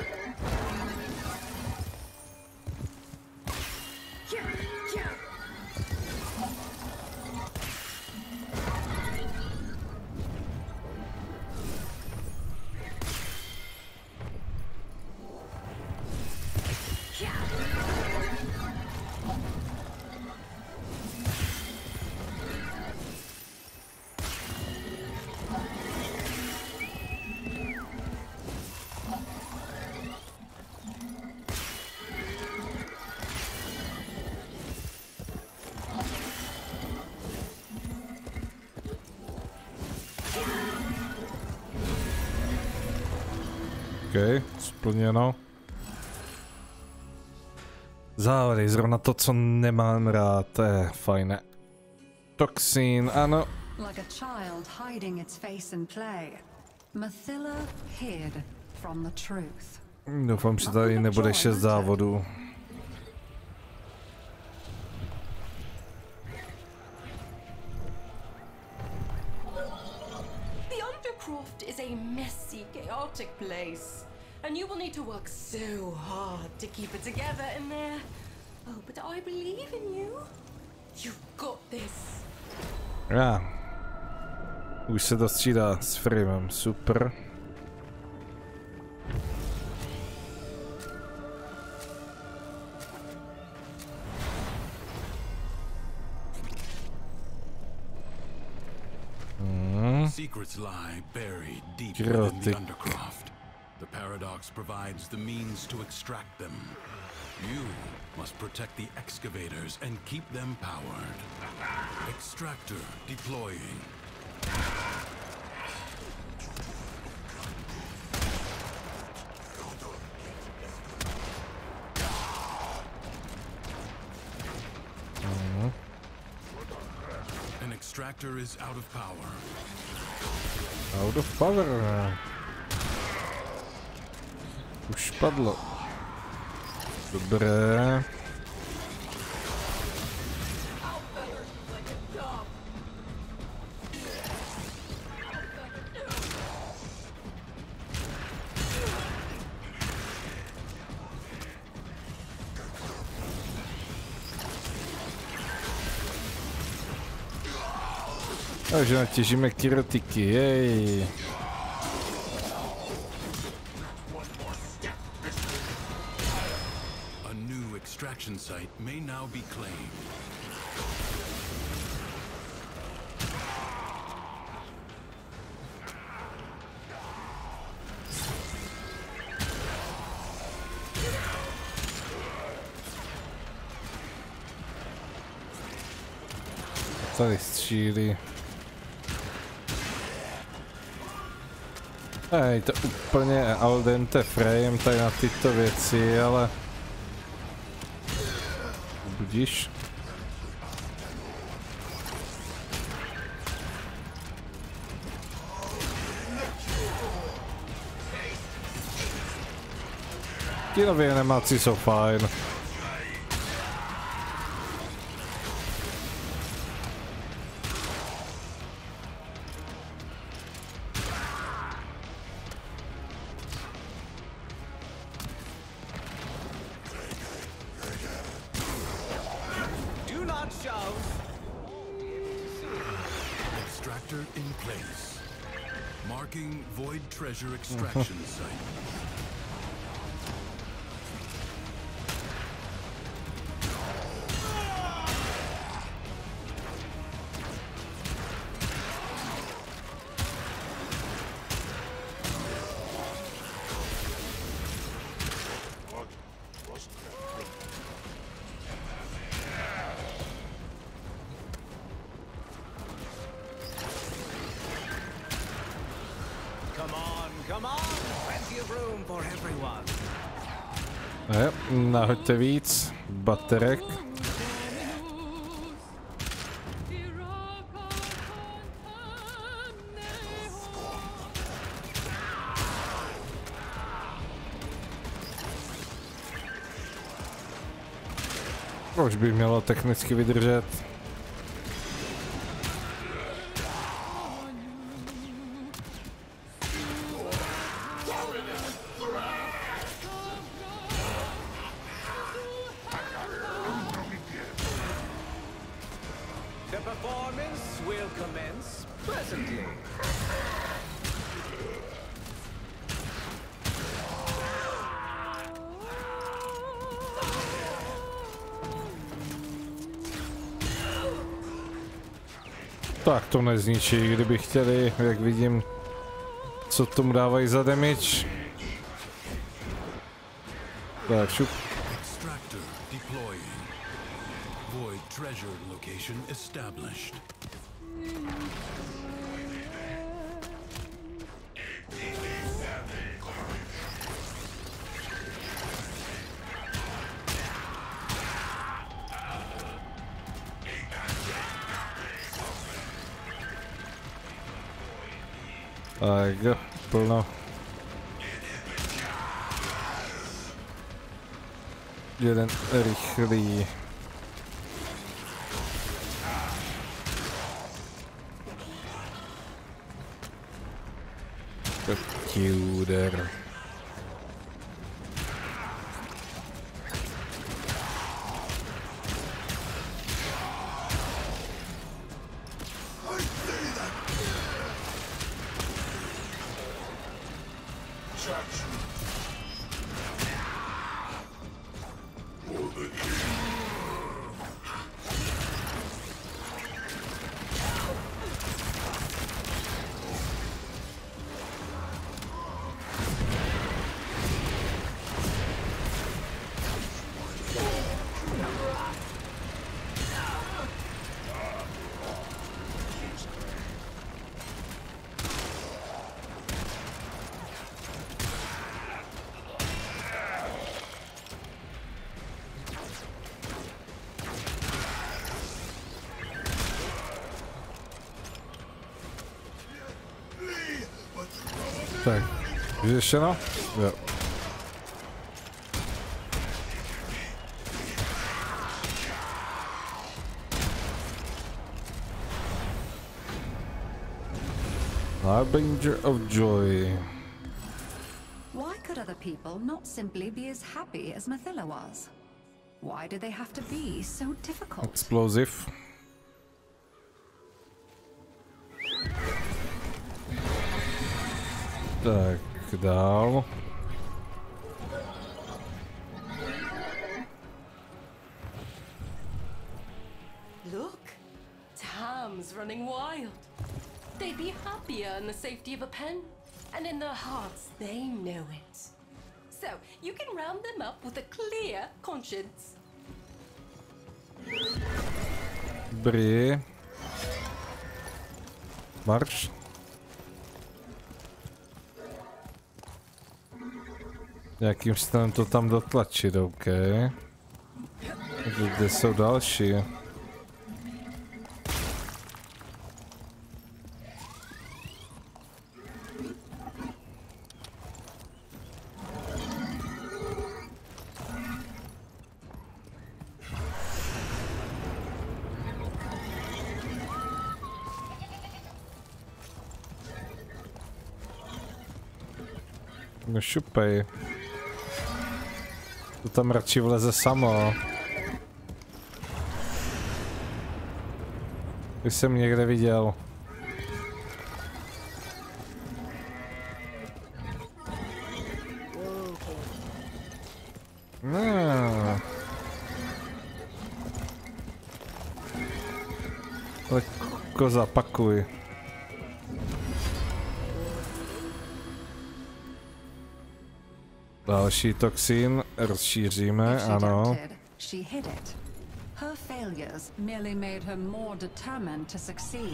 OK, splněno. Závody, zrovna to, co nemám rád, to je fajné. Toxin, ano. Like a child hiding its face in play, Mathila hid from the truth. Doufám, že tady nebude šest závodů. Chaotic place, and you will need to work so hard to keep it together in there. Oh, but I believe in you. You've got this. Já. Už se to střídá s Framem, super. secrets lie buried deep within the Undercroft. The Paradox provides the means to extract them. You must protect the excavators and keep them powered. Extractor deploying. Mm-hmm. An extractor is out of power. Out of power. Už padlo. Dobré. Takže natěžíme kyrotiky, jej. A new extraction site may now be claimed. Tady střílí. Hej, to úplně al dente frame tady na tyto věci, ale... Budíš? Ti noví animaci jsou fajn. Extractor in place. Marking void treasure extraction site. Ne, nahoďte víc baterek. Už by mělo technicky vydržet. Tak to nezničí, kdyby chtěli, jak vidím, co tomu dávají za damage. Tak, šup. Extractor deploying. Void treasure location established. Tak jo, plno. Jeden rychlý. Computer. Tak, vyřešeno? Jo. Harbinger of Joy. Why could other people not simply be as happy as Mathila was? Why do they have to be so difficult? Explosive. Tak, dál. Look, Tam's running wild. They'd be happier in the safety of a pen, and in their hearts they know it. So you can round them up with a clear conscience. Dobrý. Marš. Jakým stylem to tam dotlačit, OK. Kde jsou další? No šupej. To tam radši vleze samo. Už jsem někde viděl. No. Ale koza, pakuj. Další toxín rozšíříme, ano. She hid it. Her failures merely made her more determined to succeed.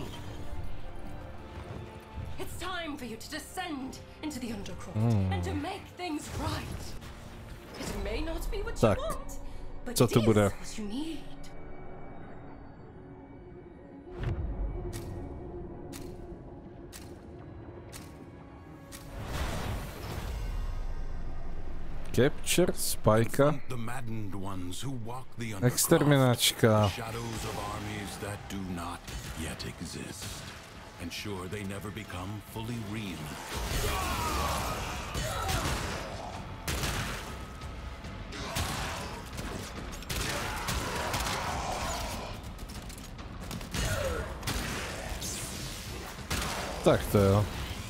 It's time for you to descend into the undercroft Hmm. and to make things right. It may not be what Tak, you want, but co it to is bude? what you need. Capture, Spajka. Exterminačka. Shadows of armies that do not yet exist. Ensure they never become fully real. Tak to jo.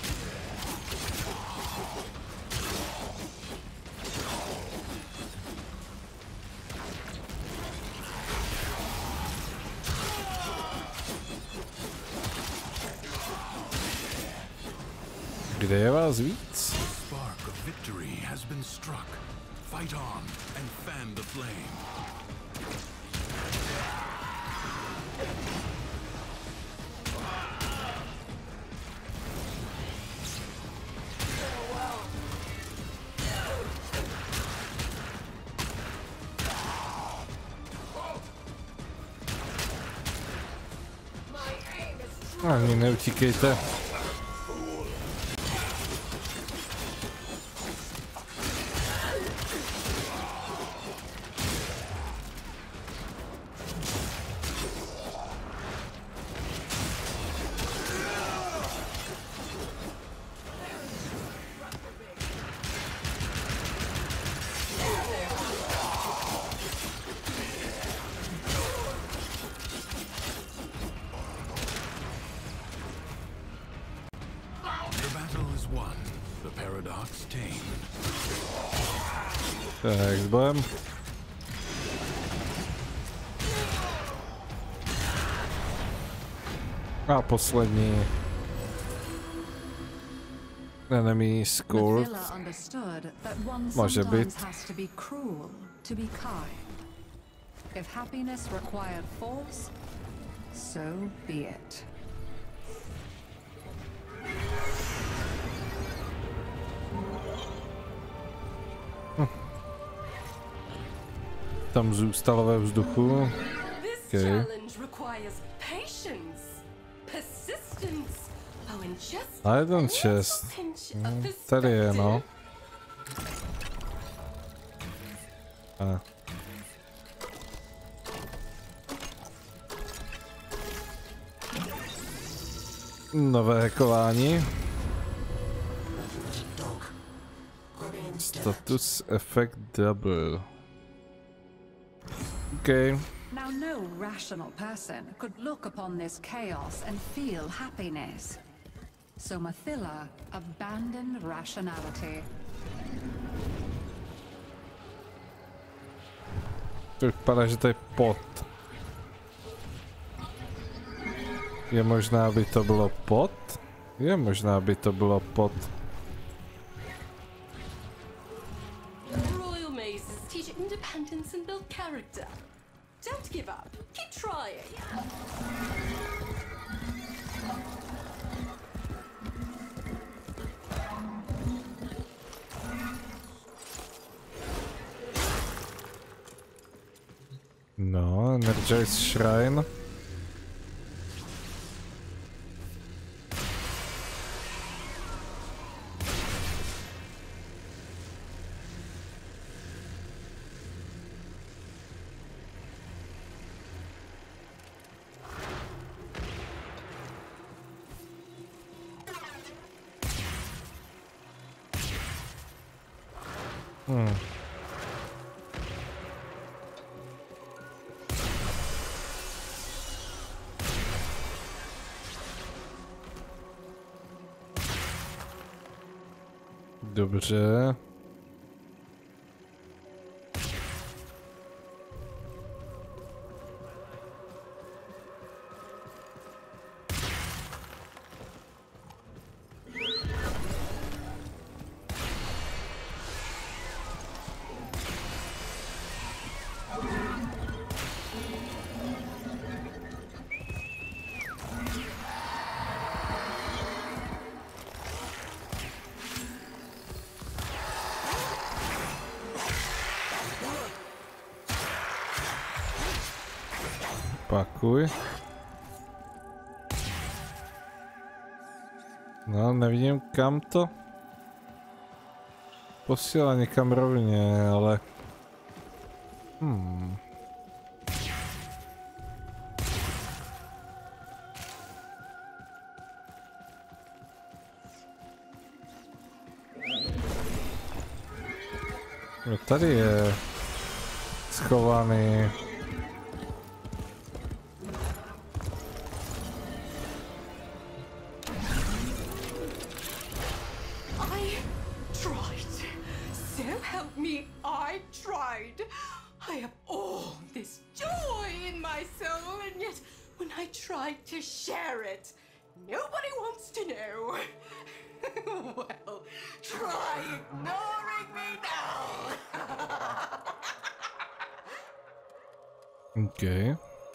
Kde je vás víc? Spark of victory has been struck. Fight on and fan the flame. Ani neutíkejte. Tak, s bojem. A poslední. Enemy scored. Může být. If happiness required force, so be it. Tam zůstalo ve vzduchu. This Okay. challenge requires patience, persistence, oh, and just A a jeden little čest. pinch Hmm, of tady je, no. perspective. A. Nové hackování. Status effect double. Okay. Now no rational person could look upon this chaos and feel happiness. So Mathila abandoned rationality. To vypadá, že to je pot. Je možná, aby to bylo pot? Je možná, aby to bylo pot. Royal mazes teach independence and build character. Don't give up. Keep trying. No, Energize Shrine. Hmm. Dobře. Pakuj. No, nevidím kam to posílá, někam rovně, ale... Hmm. No tady je schovaný. To share it. Nobody wants to know. Well, try ignoring me now. Okay.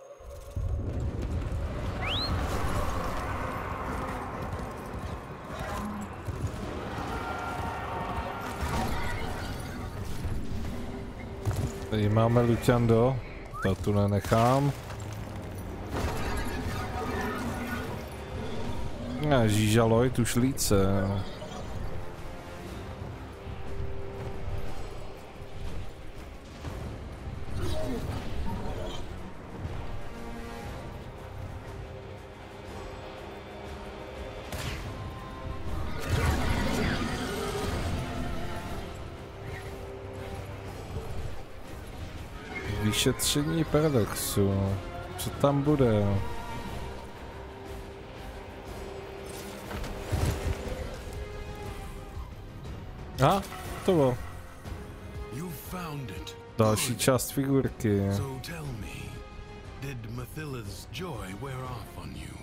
Tady máme Luťando, to tu nenechám. Ne, žížaloj, tu šlíce. Vyšetření paradoxu. Co tam bude? A, to bylo. Další část figurky. So tell me, did Mathila's joy wear off on you?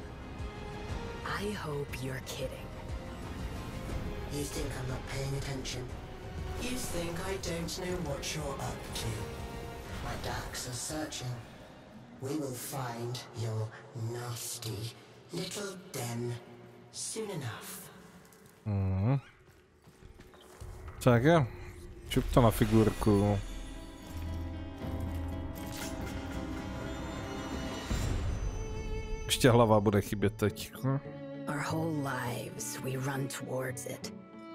I hope you're kidding. You think I'm not paying attention? You think I don't know what you're up to? My darks are searching. We will find your nasty little den soon enough. Mm. Tak jo, čup to na figurku. Ještě hlava bude chybět teď. Hm? Our whole lives, we run towards it.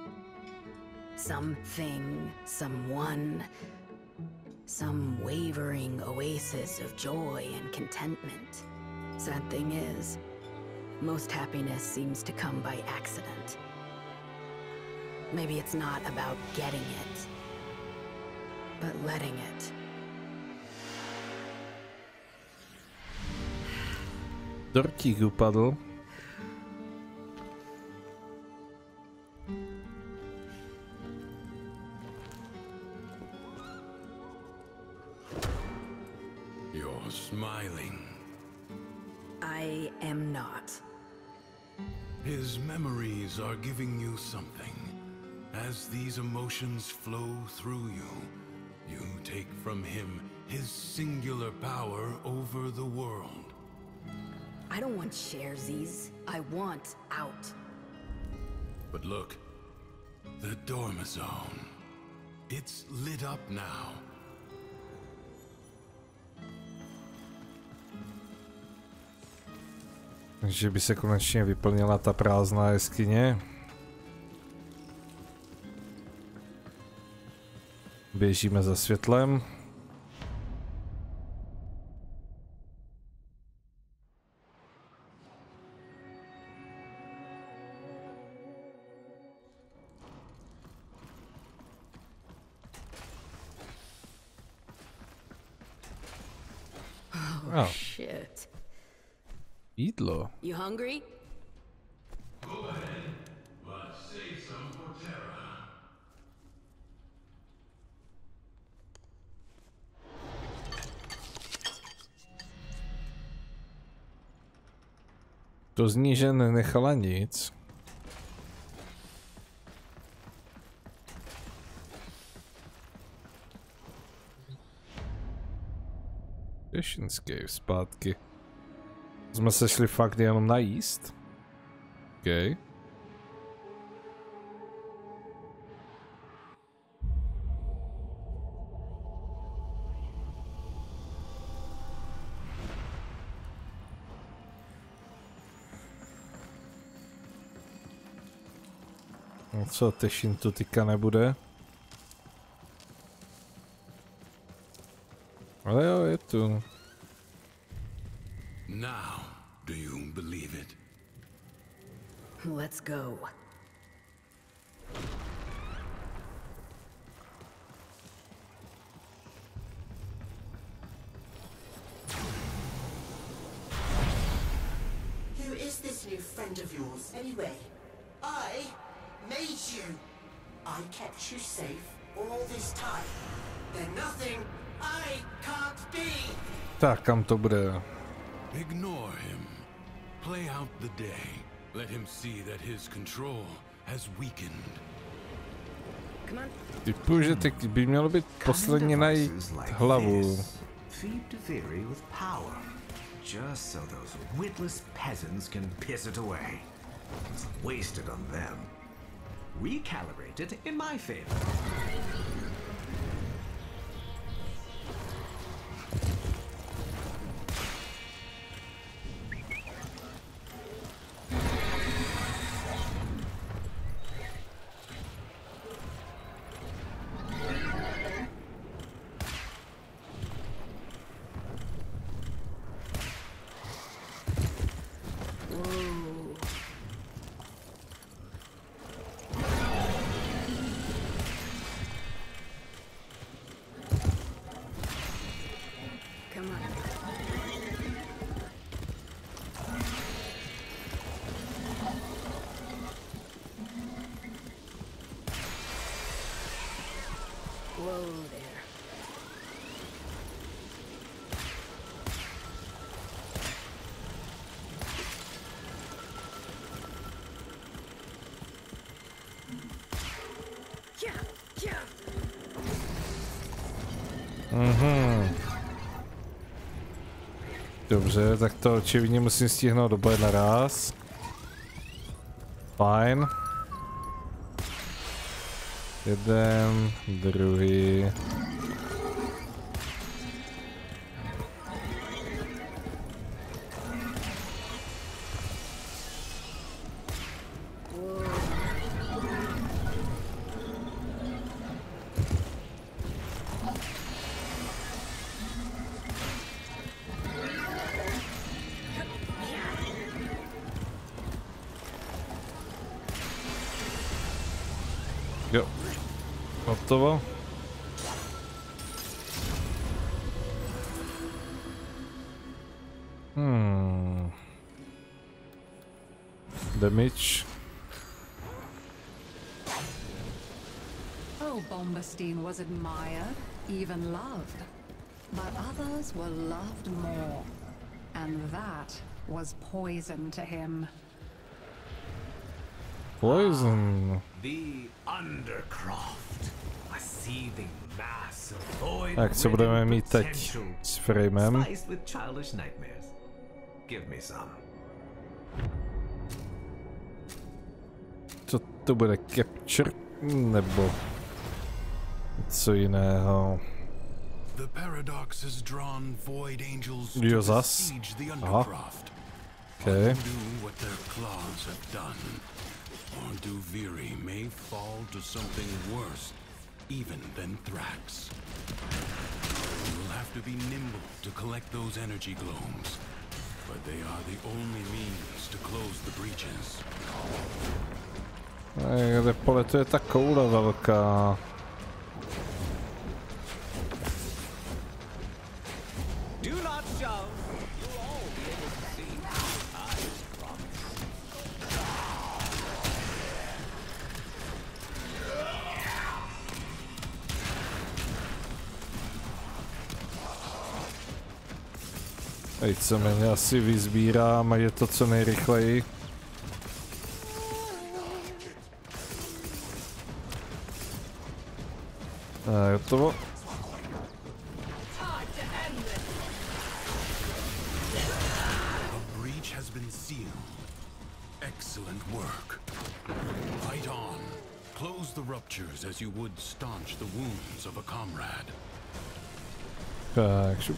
Something, someone, some wavering oasis of joy and contentment. Sad thing is, most happiness seems to come by accident. Maybe it's not about getting it, but letting it. Dortík upadl. You're smiling. I am not. His memories are giving you something. As these emotions flow through you, you take from him his singular power over the world. I don't want sharesies. I want out. But look, the Dormizone. It's lit up now. Že by se konečně vyplnila ta prázdná jeskyně. Běžíme za světlem. Oh, shit. Jídlo. You hungry? Go ahead, but save some for Terra. To zní, že nenechala nic. Cave zpátky. Jsme se šli fakt jenom najíst. OK. No co, Teshin tu tyka nebude? Ale jo, je tu. Now, do you believe it? Let's go. Who is this new friend of yours, anyway? I made you. I kept you safe all this time. Then nothing I can't be. Tak, kam to bude? Ignore him. Play out the day. Let him see that his control has weakened. Typu, že teď by mělo být posledně najít hlavu. Feed Duviri with power, just so those witless peasants can piss it away. It's wasted on them. Recalibrate it in my favor. Whoa there. Mhm. Dobře, tak to očividně musím stihnout do boje naraz. Fajn. Jeden, druhý. Jo. Hotovo. Hmm. Damage. Oh, Bombastine was admired, even loved. But others were loved more. And that was poison to him. Poison. The Undercroft. A seething mass of void. Tak, co budeme mít teď s Framem? Spiced with childish nightmares. Give me some. Co to bude? Capture? Nebo co jiného? The Paradox has drawn Void Angels Jo, to zas. besiege the Aha. Undercroft. Okay. Undo what their claws have done. Or Duviri may fall to something worse, even than Thrax. You will have to be nimble to collect those energy globes, but they are the only means to close the breaches. Kde pole, to je ta koule velká. Do not shout. You'll all be able to see. I promise. Víceméně asi vyzbírám a je to co nejrychleji. A je to. A breach has been sealed. Excellent work. Fight on. Close the ruptures as you would staunch the wounds of a comrade. Tak, šup.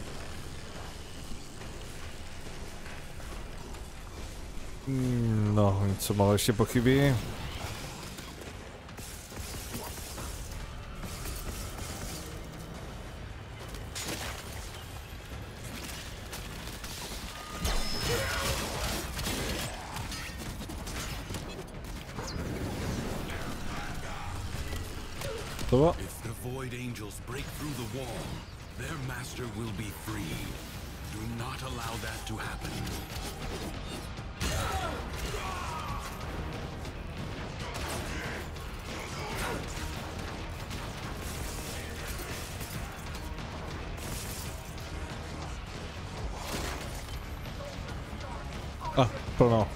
No, něco malo ještě pochybí. If the Void Angels break through the wall, their master will be freed. Do not allow that to happen. Ah, plno.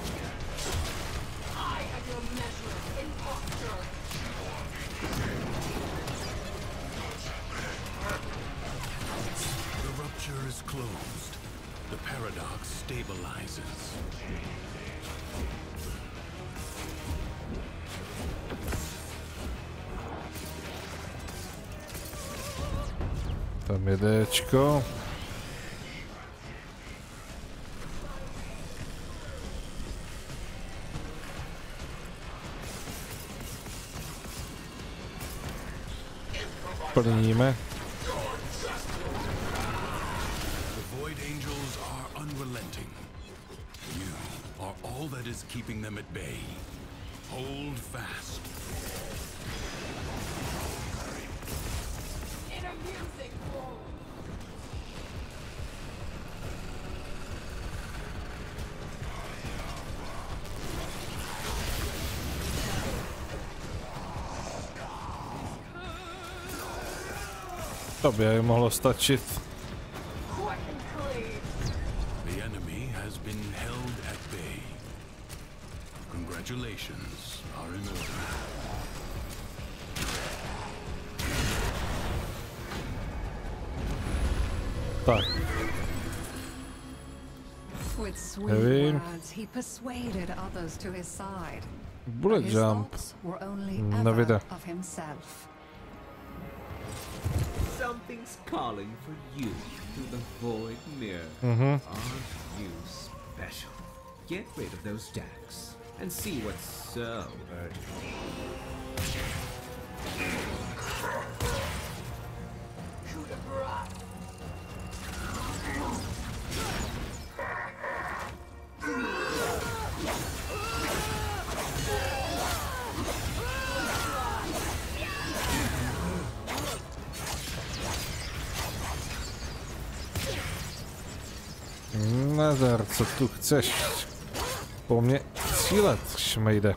The rupture is closed. The paradox stabilizes. Tam je Dčko. Plníme. The Void Angels are unrelenting. You are all that is keeping them at bay. Hold fast. In a music hall. To by mohlo stačit. The enemy has been held at bay. Congratulations are in order. Tak. With sweet Heavy. words, he persuaded others to his side. Bullet But his jump. thoughts were only No ever widzę. of himself. Something's calling for you through the void mirror. Mhm. Aren't you special? Get rid of those stacks and see what's so urgent. Nether, co tu chceš? Po mně cílet, šmejde.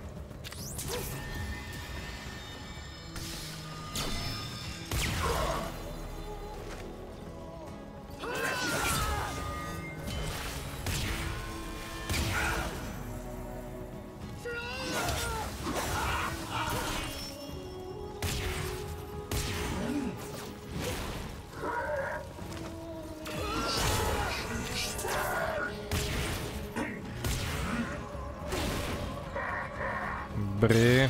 Dobrý.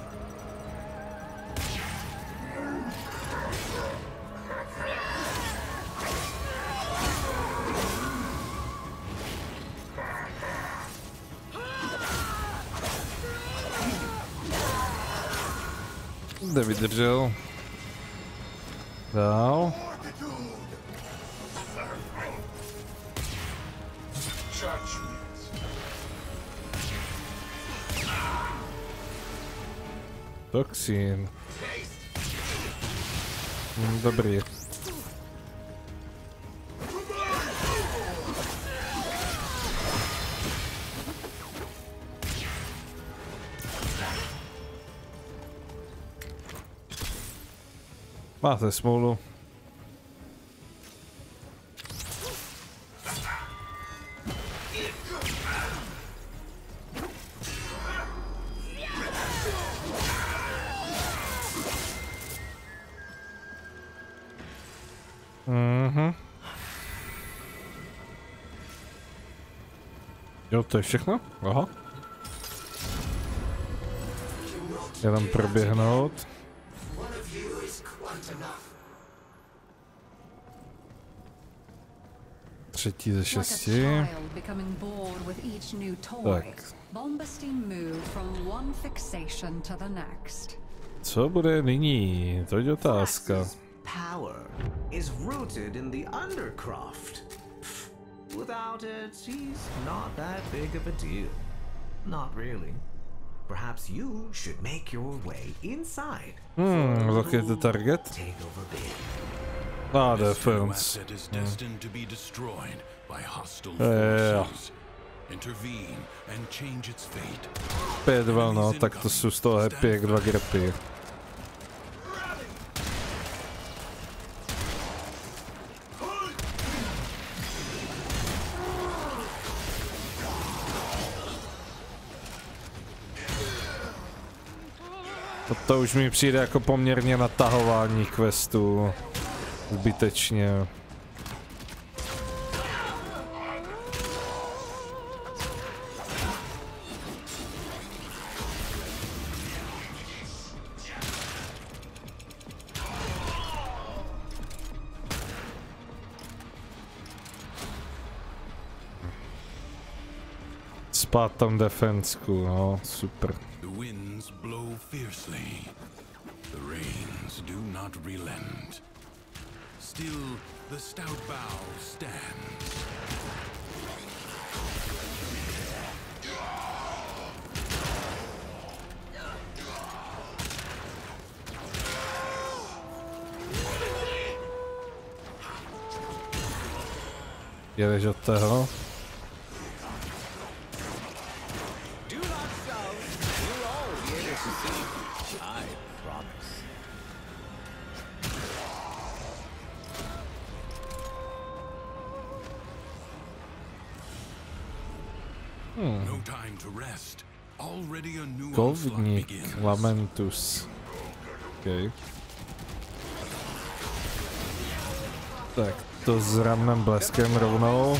Nevydržel. Dál. Toxín. Mm, dobrý. Máte smůlu. Mhm. Jo, to je všechno? Aha. Jenom proběhnout. Třetí ze šesti. Tak. Co bude nyní? To je otázka. Power is rooted in the Undercroft. Without it, he's not that big of a deal. Not really. Perhaps you should make your way inside. Hmm, look at the target. Take over big. Ah, defense. Is destined to be destroyed by hostile Yeah. forces. Intervene and change its fate. pět dva, no, tak to jsou z toho happy jak dva grepy. To už mi přijde jako poměrně natahování questu. Zbytečně. Spát tam defensku, no, super. The winds blow fiercely. The rains do not relent. Still, the stout bough stands. Jedeš od toho? No time to rest. Already a new Kovník, Lamentus. Okay. Tak to s ramnem bleskem rovnou.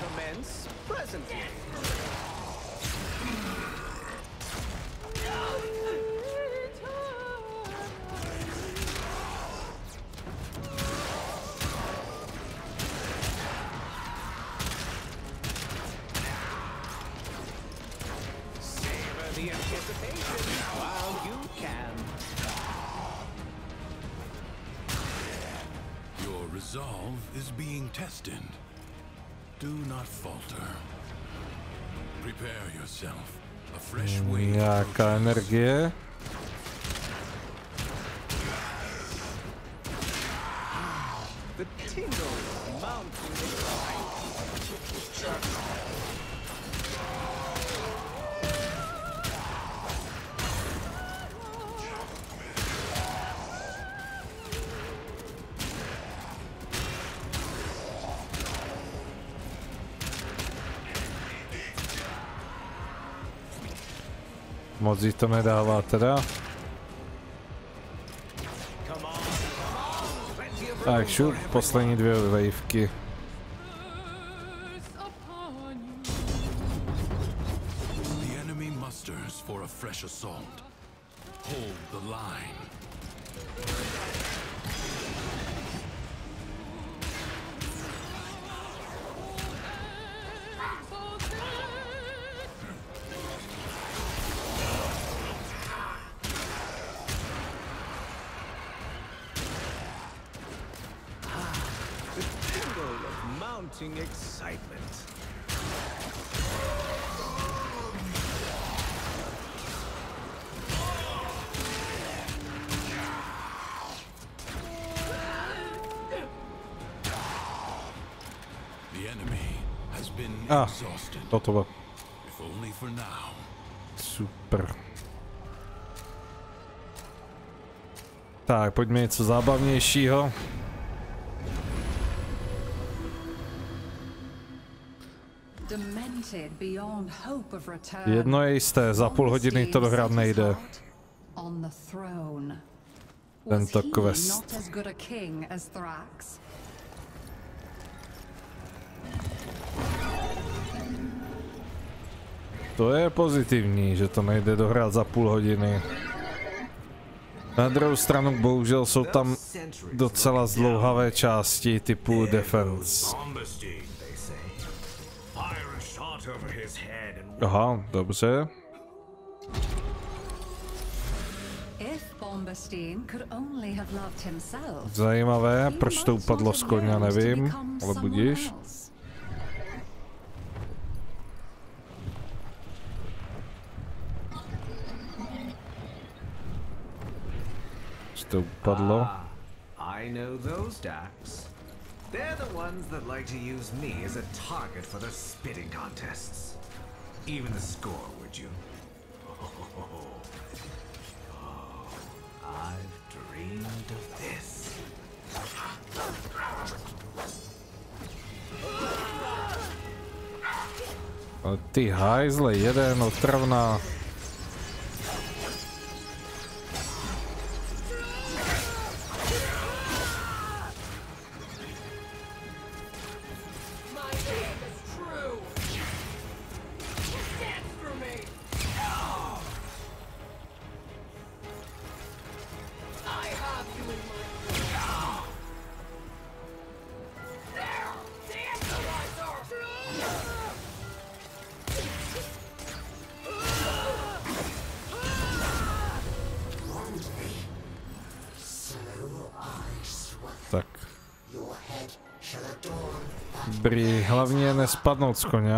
Nějaká energie. Moc jí to nedává teda. Tak šup, poslední dvě wavky. The enemy musters for a fresh assault. Hold the line. Excitement. The enemy has been Ah, exhausted. toto bylo. If only for now. Super. Tak, pojďme něco zábavnějšího. Jedno je jisté, za půl hodiny to dohrát nejde. Tento quest. To je pozitivní, že to nejde dohrát za půl hodiny. Na druhou stranu bohužel jsou tam docela zdlouhavé části typu defense. Aha, dobře. Zajímavé, proč to upadlo z koně, nevím, ale budíš. Co to upadlo? I know those Dax. They're the ones that like to use me as a target for the spitting contests. Even the score, would you? Oh, I've dreamed of this. Ale ty hajzle, jeden otravná. Tak. Dobrý, hlavně nespadnout z koně.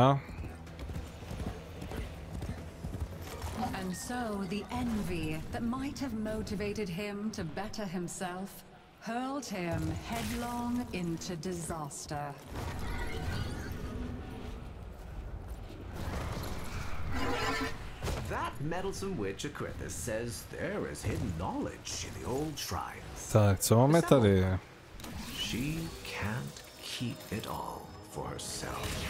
And so the envy that might have motivated him to better himself hurled him headlong into disaster. That meddlesome witch Acrithis says there is hidden knowledge in the old shrines. Tak, co máme tady? She can't keep it all for herself.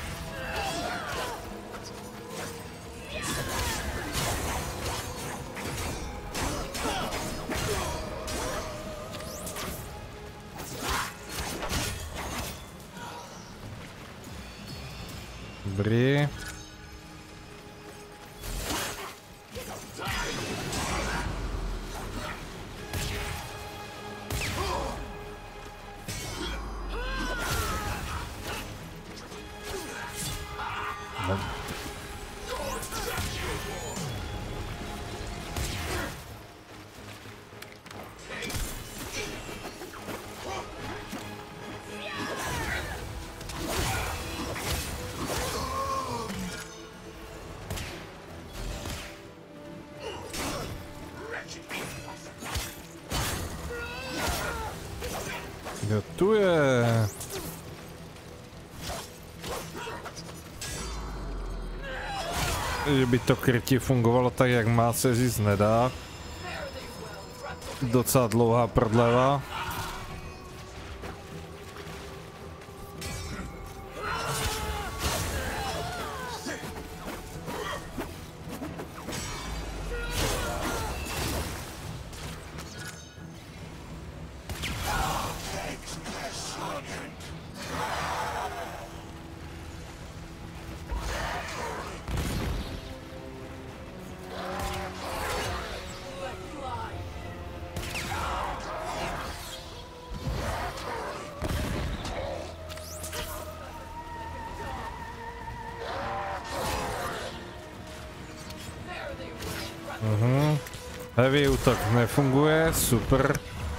Dobrý. No. Kdo tu je? Že by to krytí fungovalo tak, jak má, se říct nedá. Docela dlouhá prodleva. Heavy útok nefunguje, super.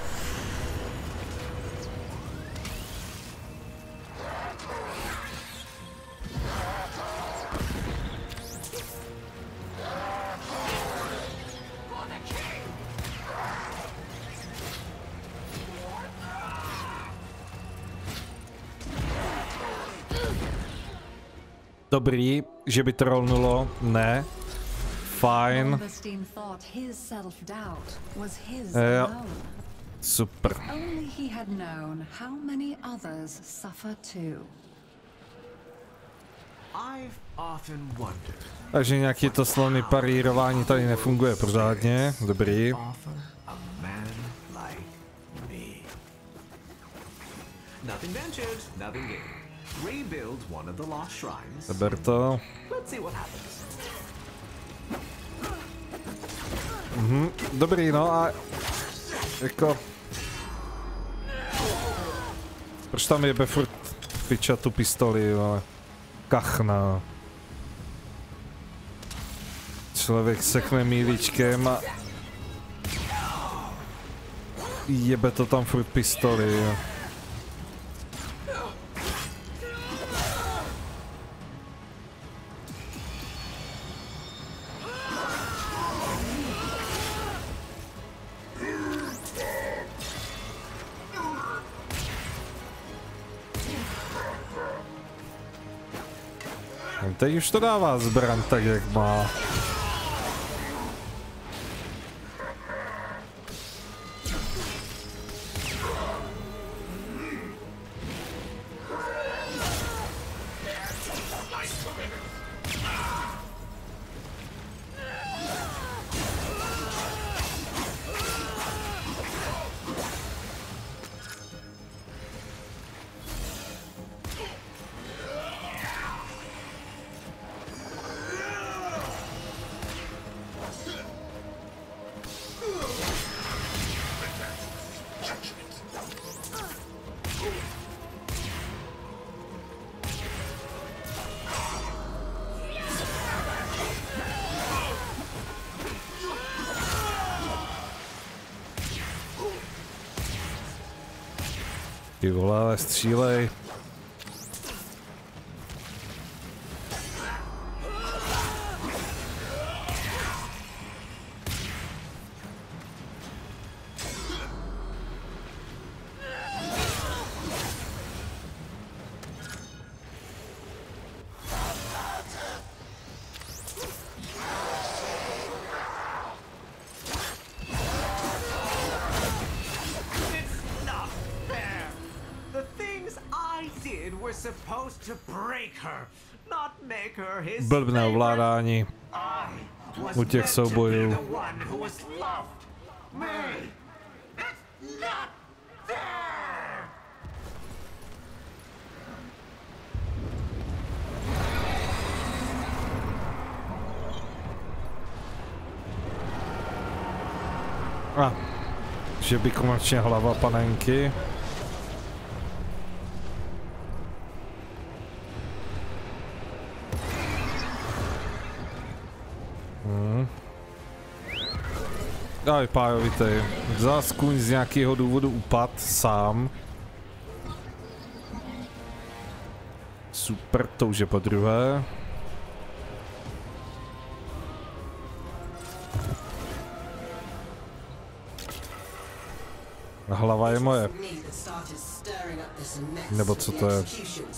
Dobrý, že by to rolnulo, ne. Fajn. Jo. Super. Takže nějaký to slovný parírování tady nefunguje pořádně, dobrý. Ber to. Mhm, dobrý, no a jako... Proč tam jebe furt pičat tu pistoli, ale kachna. Člověk sekne míličkem a... Jebe to tam furt pistoli, jo. Teď už to dává zbraň tak, jak má. Ty vole, ale střílej. Blbné ovládání u těch soubojů. A, že by konečně hlava panenky. Daj pájovitej. Zas kůň z nějakého důvodu upad sám. Super, to už je po druhé. Hlava je moje. Nebo co to je?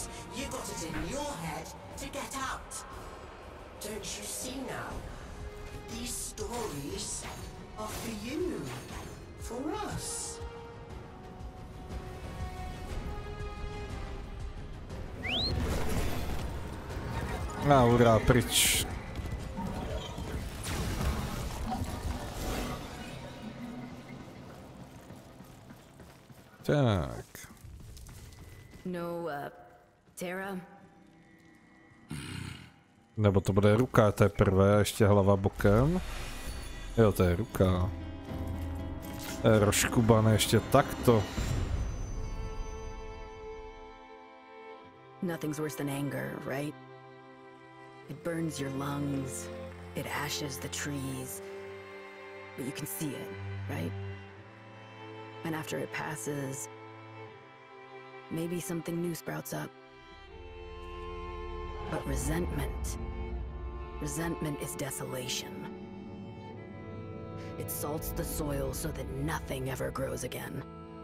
A urá, pryč. Tak. No, uh, Terra? Nebo to bude ruka teprve, ještě hlava bokem. Jo, to je ruka. Rozkubané ještě takto. Nothing's worse than anger, right? It burns your lungs. It ashes the trees. but you can see it, right? And after it passes, maybe something new sprouts up. But resentment, resentment is desolation. It salts the soil so that nothing ever grows again.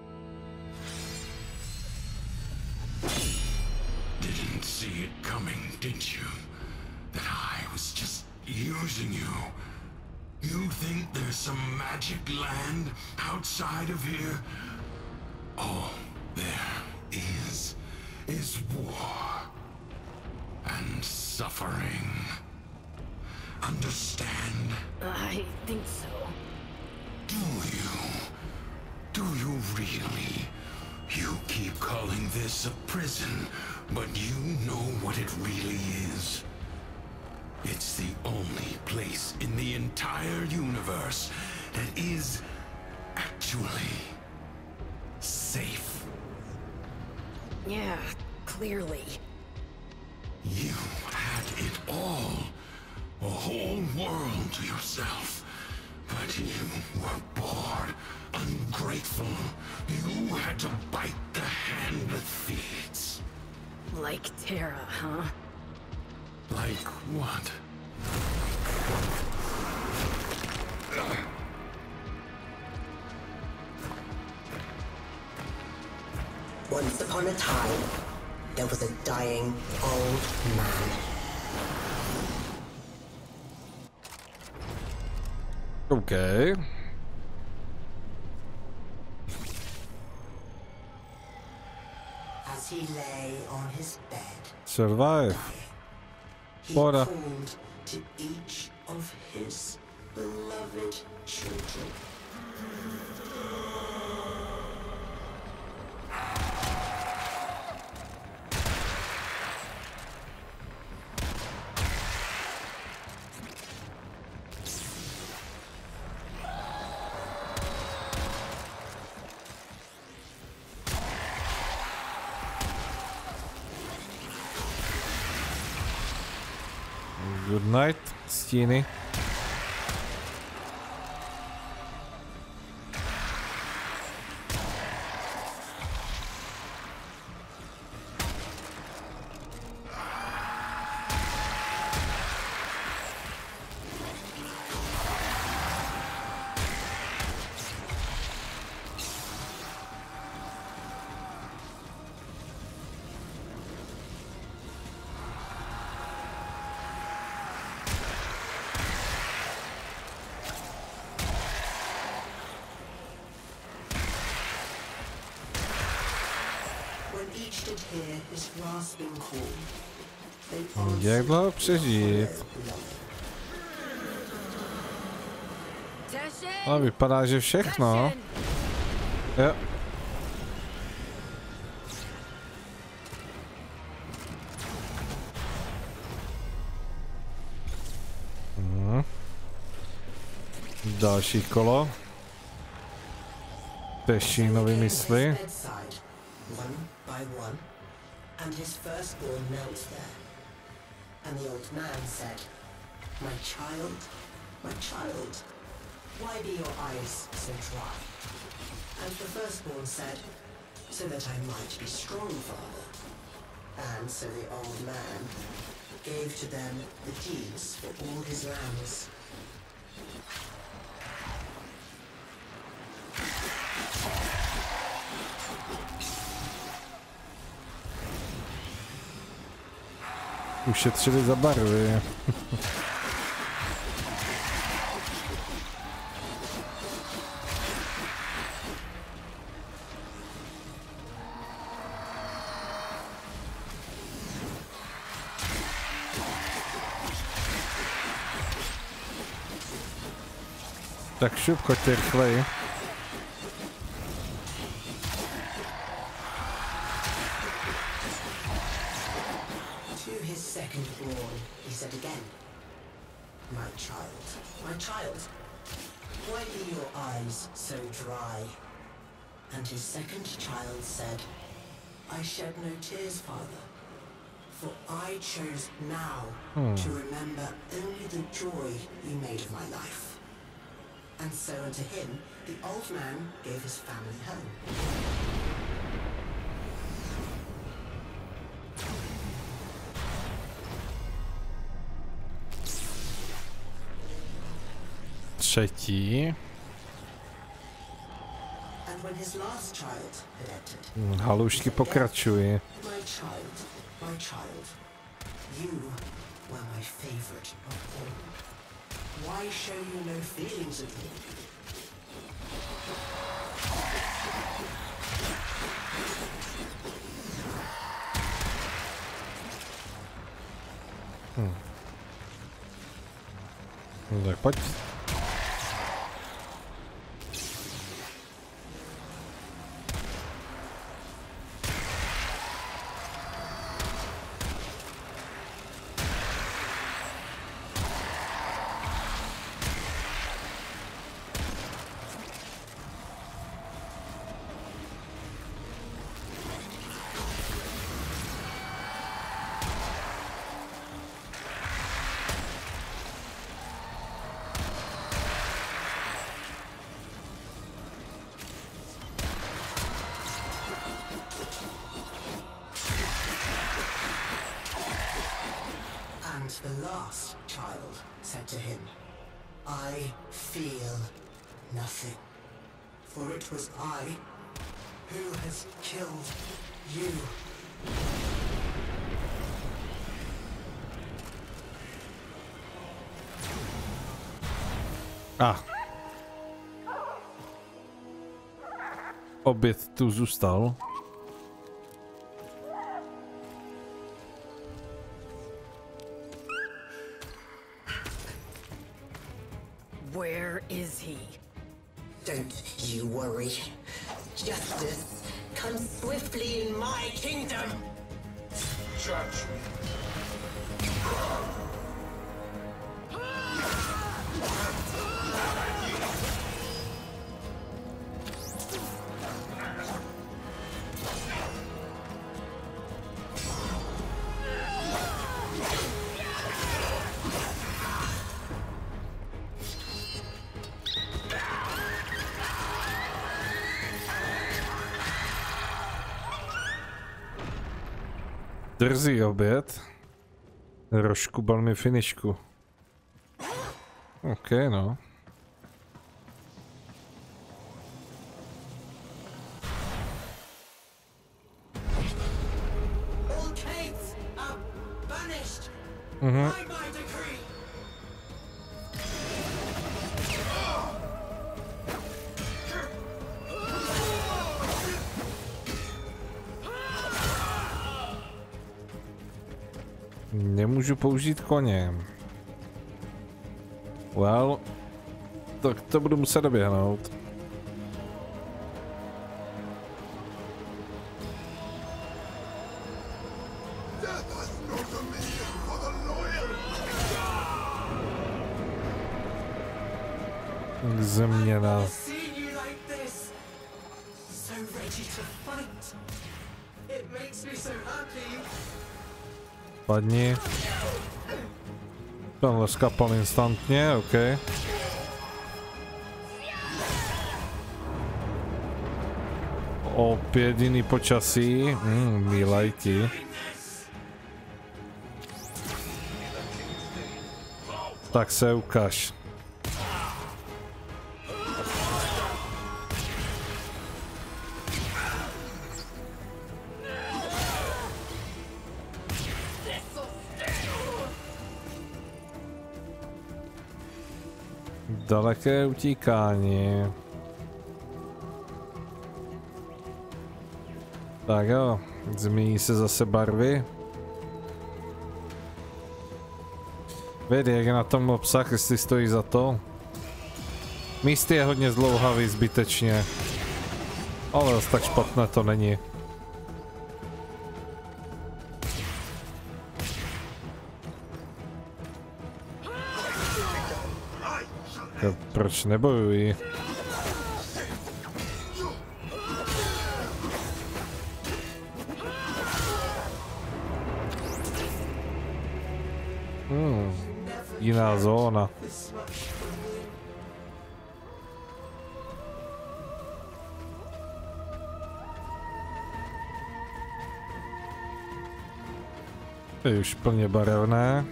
Didn't see it coming, did you? That I was just using you. You think there's some magic land outside of here? All there is, is war and suffering. Understand? I think so. Do you? Do you really? You keep calling this a prison, but you know what it really is. It's the only place in the entire universe that is actually safe. Yeah, clearly. You had it all. A whole world to yourself. But you were bored, ungrateful. You had to bite the hand that feeds. Like Terra, huh? Like what? Once upon a time, there was a dying old man. Okay. As he lay on his bed, Survive. he Bora. called to each of his beloved children. Good night, Steeny. Each did hear his rasping call. They Jak dlouho přežít? Ale vypadá, že všechno. Jo. Mhm. Další kolo. Pešínovi mysli. One by one, and his firstborn knelt there. And the old man said, "My child, my child, why be your eyes so dry?" And the firstborn said, "So that I might be strong, father." And so the old man gave to them the deeds for all his lands. Ušetřili za barvy. Tak šup, choďte rychleji. Second-born, he said again, "My child, my child, why be your eyes so dry?" And his second child said, "I shed no tears, father, for I chose now Hmm. to remember only the joy you made of my life. And so unto him, the old man gave his family home. Třetí. And when his last child had entered, Halušky pokračují. my child, my child, you were my favorite of all. Why show you no feelings of me? Hmm. No tak pojď. The last child said to him, I feel nothing, for it was I who has killed you. Ah. Oběd tu zůstal. Where is he? Don't you worry. Justice comes swiftly in my kingdom. Judge me. Drzý oběd. Rozškubal mi finišku. OK, no. Mhm. Nemůžu použít koně. Well, tak to budu muset doběhnout. Změna. Padni. Tenhle skapal instantně, OK. Opět jiný počasí, mm, milajky. Tak se ukaž. Daleké utíkání. Tak jo, změní se zase barvy. Vědě, jak je na tom obsah, jestli stojí za to. Místy je hodně zdlouhavý zbytečně. Ale zase tak špatné to není. Proč nebojují? Hmm, jiná zóna. To je už plně barevné.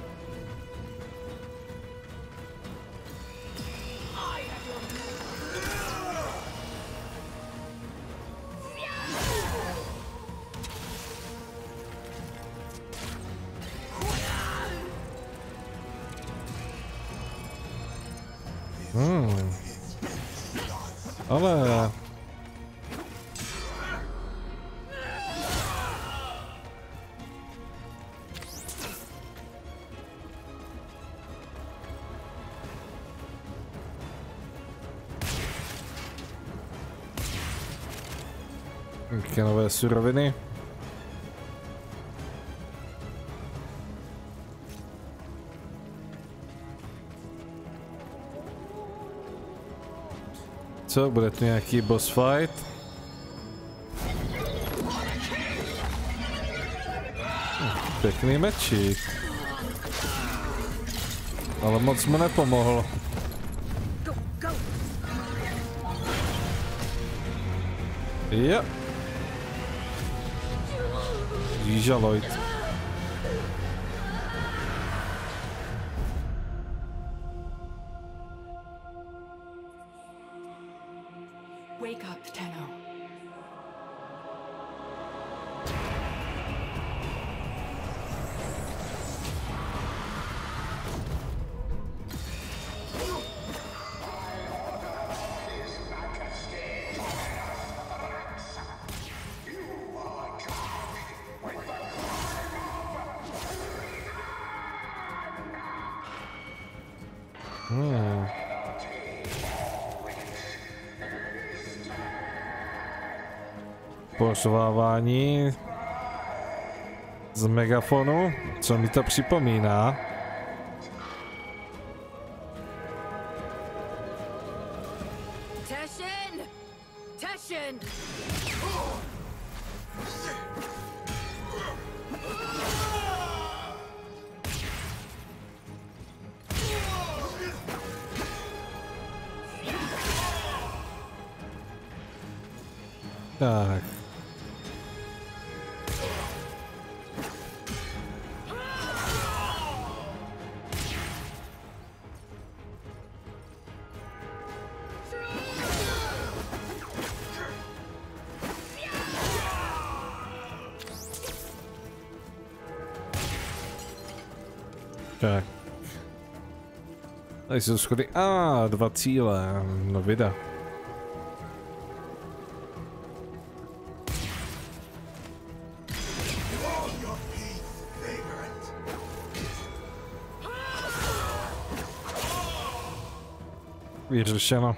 Hmm. Ale... Jaké nové suroviny. Co, bude to nějaký boss fight? Pěkný mečík. Ale moc mu nepomohl. Jo. Žaloid. Wake up, Tenno. Hmm. Pořvávání z megafonu, co mi to připomíná? Teshin! Teshin! Tak. Tak. Tady jsou schody. A ah, dva cíle. No vida. Vyřešeno.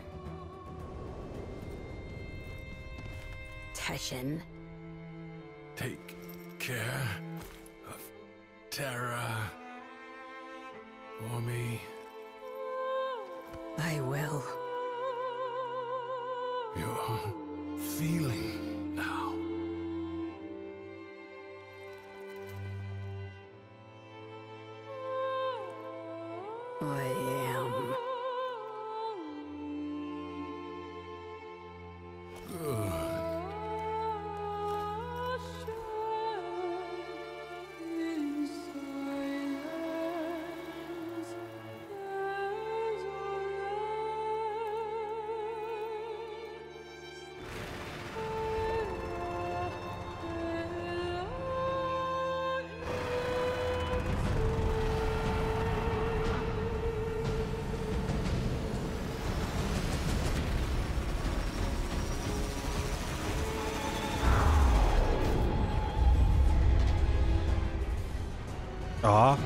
Teshin. Take care of Terra for me. I will. You're feeling now. I am. Good. Aha.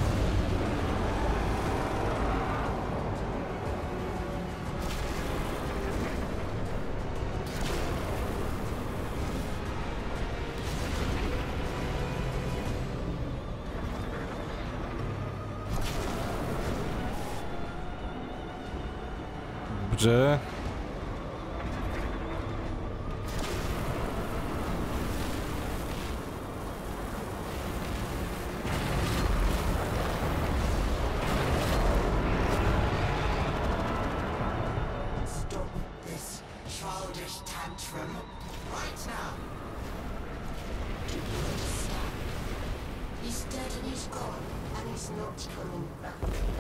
Dobře. He's dead and he's gone, and he's not coming back.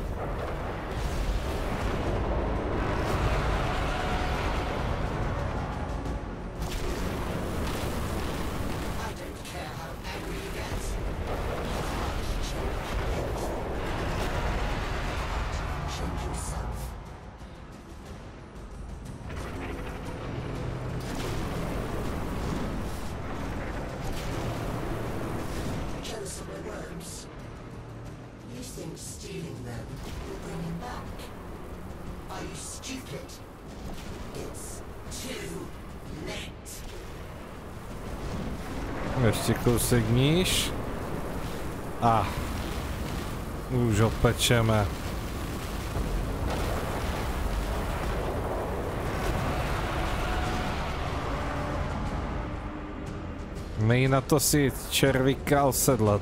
I don't care how angry you get. You can't change it. You can't change yourself. Jealous of my words. You think stealing them will bring him back? Are you stupid? It's too late. Ještě kousek níž. A ah, už ho pečeme. Nej na to si červí král sedlat.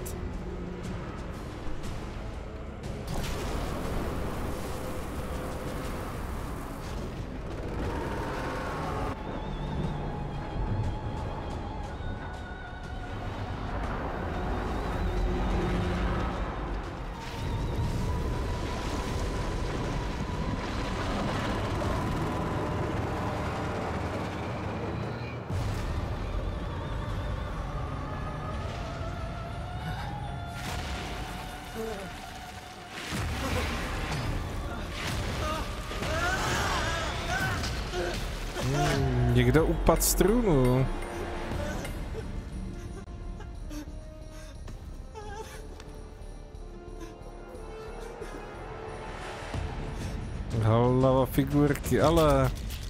Někdo upadl z trůnu. Hlava figurky, ale...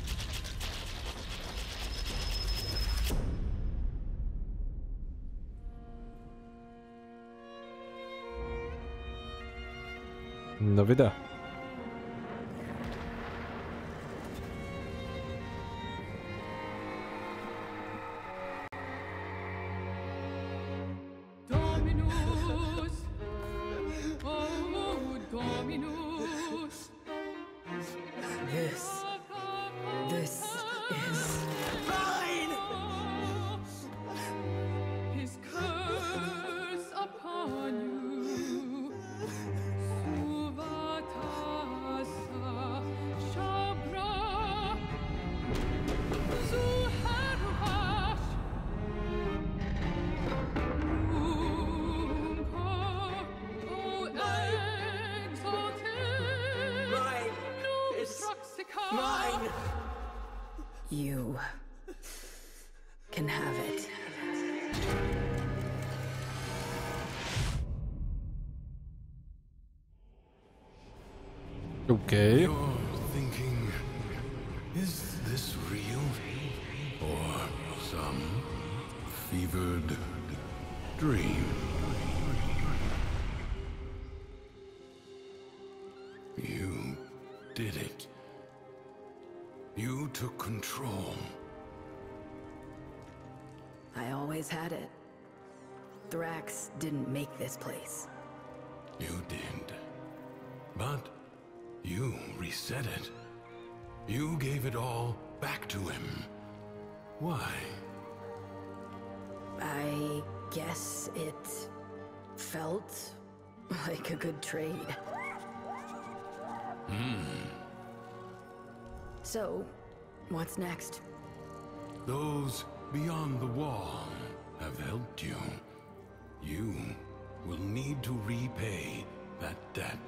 No vida. You can have it. Okay. You're thinking, is this real? Or some fevered dream? You did it. You took control. I always had it. Thrax didn't make this place. You did. But you reset it. You gave it all back to him. Why? I guess it felt like a good trade. Hmm. So, what's next? Those beyond the wall have helped you. You will need to repay that debt.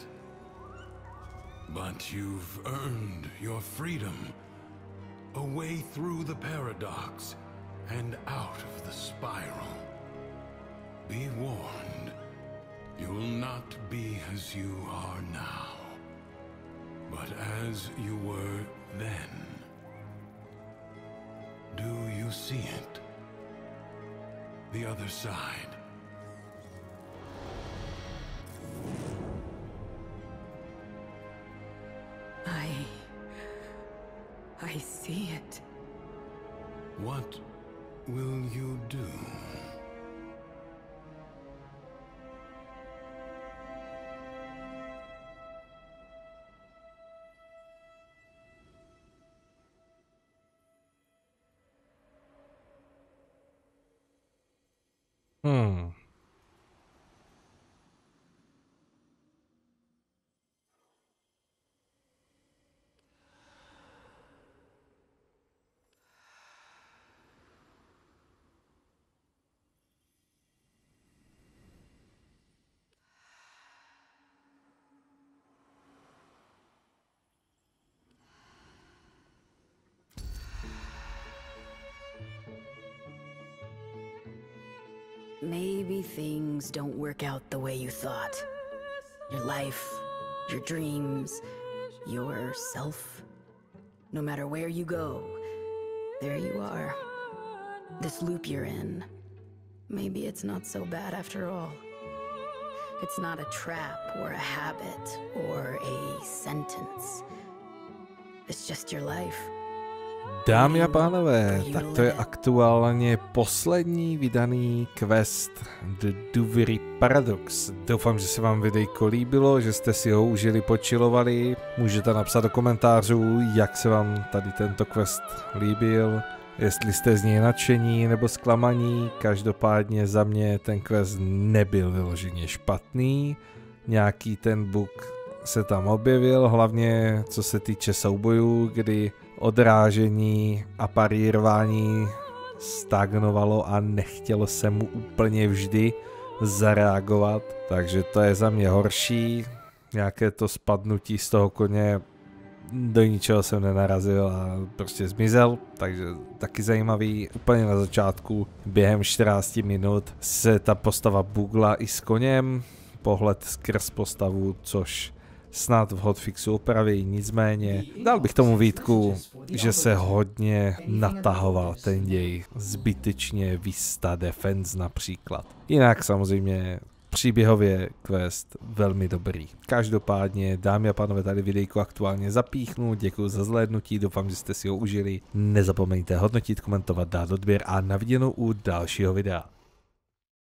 But you've earned your freedom. A way through the paradox and out of the spiral. Be warned, you'll not be as you are now, but as you were then. Do you see it? The other side. I... I see it. What will you do? Hmm. maybe things don't work out the way you thought. Your life, your dreams, yourself. No matter where you go, there you are. This loop you're in. Maybe it's not so bad after all. It's not a trap or a habit or a sentence. It's just your life. Dámy a pánové, tak to je aktuálně poslední vydaný quest The Duviri Paradox. Doufám, že se vám videjko líbilo, že jste si ho užili, počilovali. Můžete napsat do komentářů, jak se vám tady tento quest líbil, jestli jste z něj nadšení nebo zklamaní. Každopádně za mě ten quest nebyl vyloženě špatný. Nějaký ten bug se tam objevil, hlavně co se týče soubojů, kdy odrážení a parírování stagnovalo a nechtělo se mu úplně vždy zareagovat, takže to je za mě horší. Nějaké to spadnutí z toho koně, do ničeho jsem nenarazil a prostě zmizel, takže taky zajímavý. Úplně na začátku během čtrnácti minut se ta postava bugla i s koněm, pohled skrz postavu, což snad v hotfixu opraví, nicméně dal bych tomu výtku, že se hodně natahoval ten děj, zbytečně Vista Defense například. Jinak samozřejmě příběhově quest velmi dobrý. Každopádně, dámy a pánové, tady videjko aktuálně zapíchnu, děkuji za zhlédnutí, doufám, že jste si ho užili. Nezapomeňte hodnotit, komentovat, dát odběr a na viděnou u dalšího videa.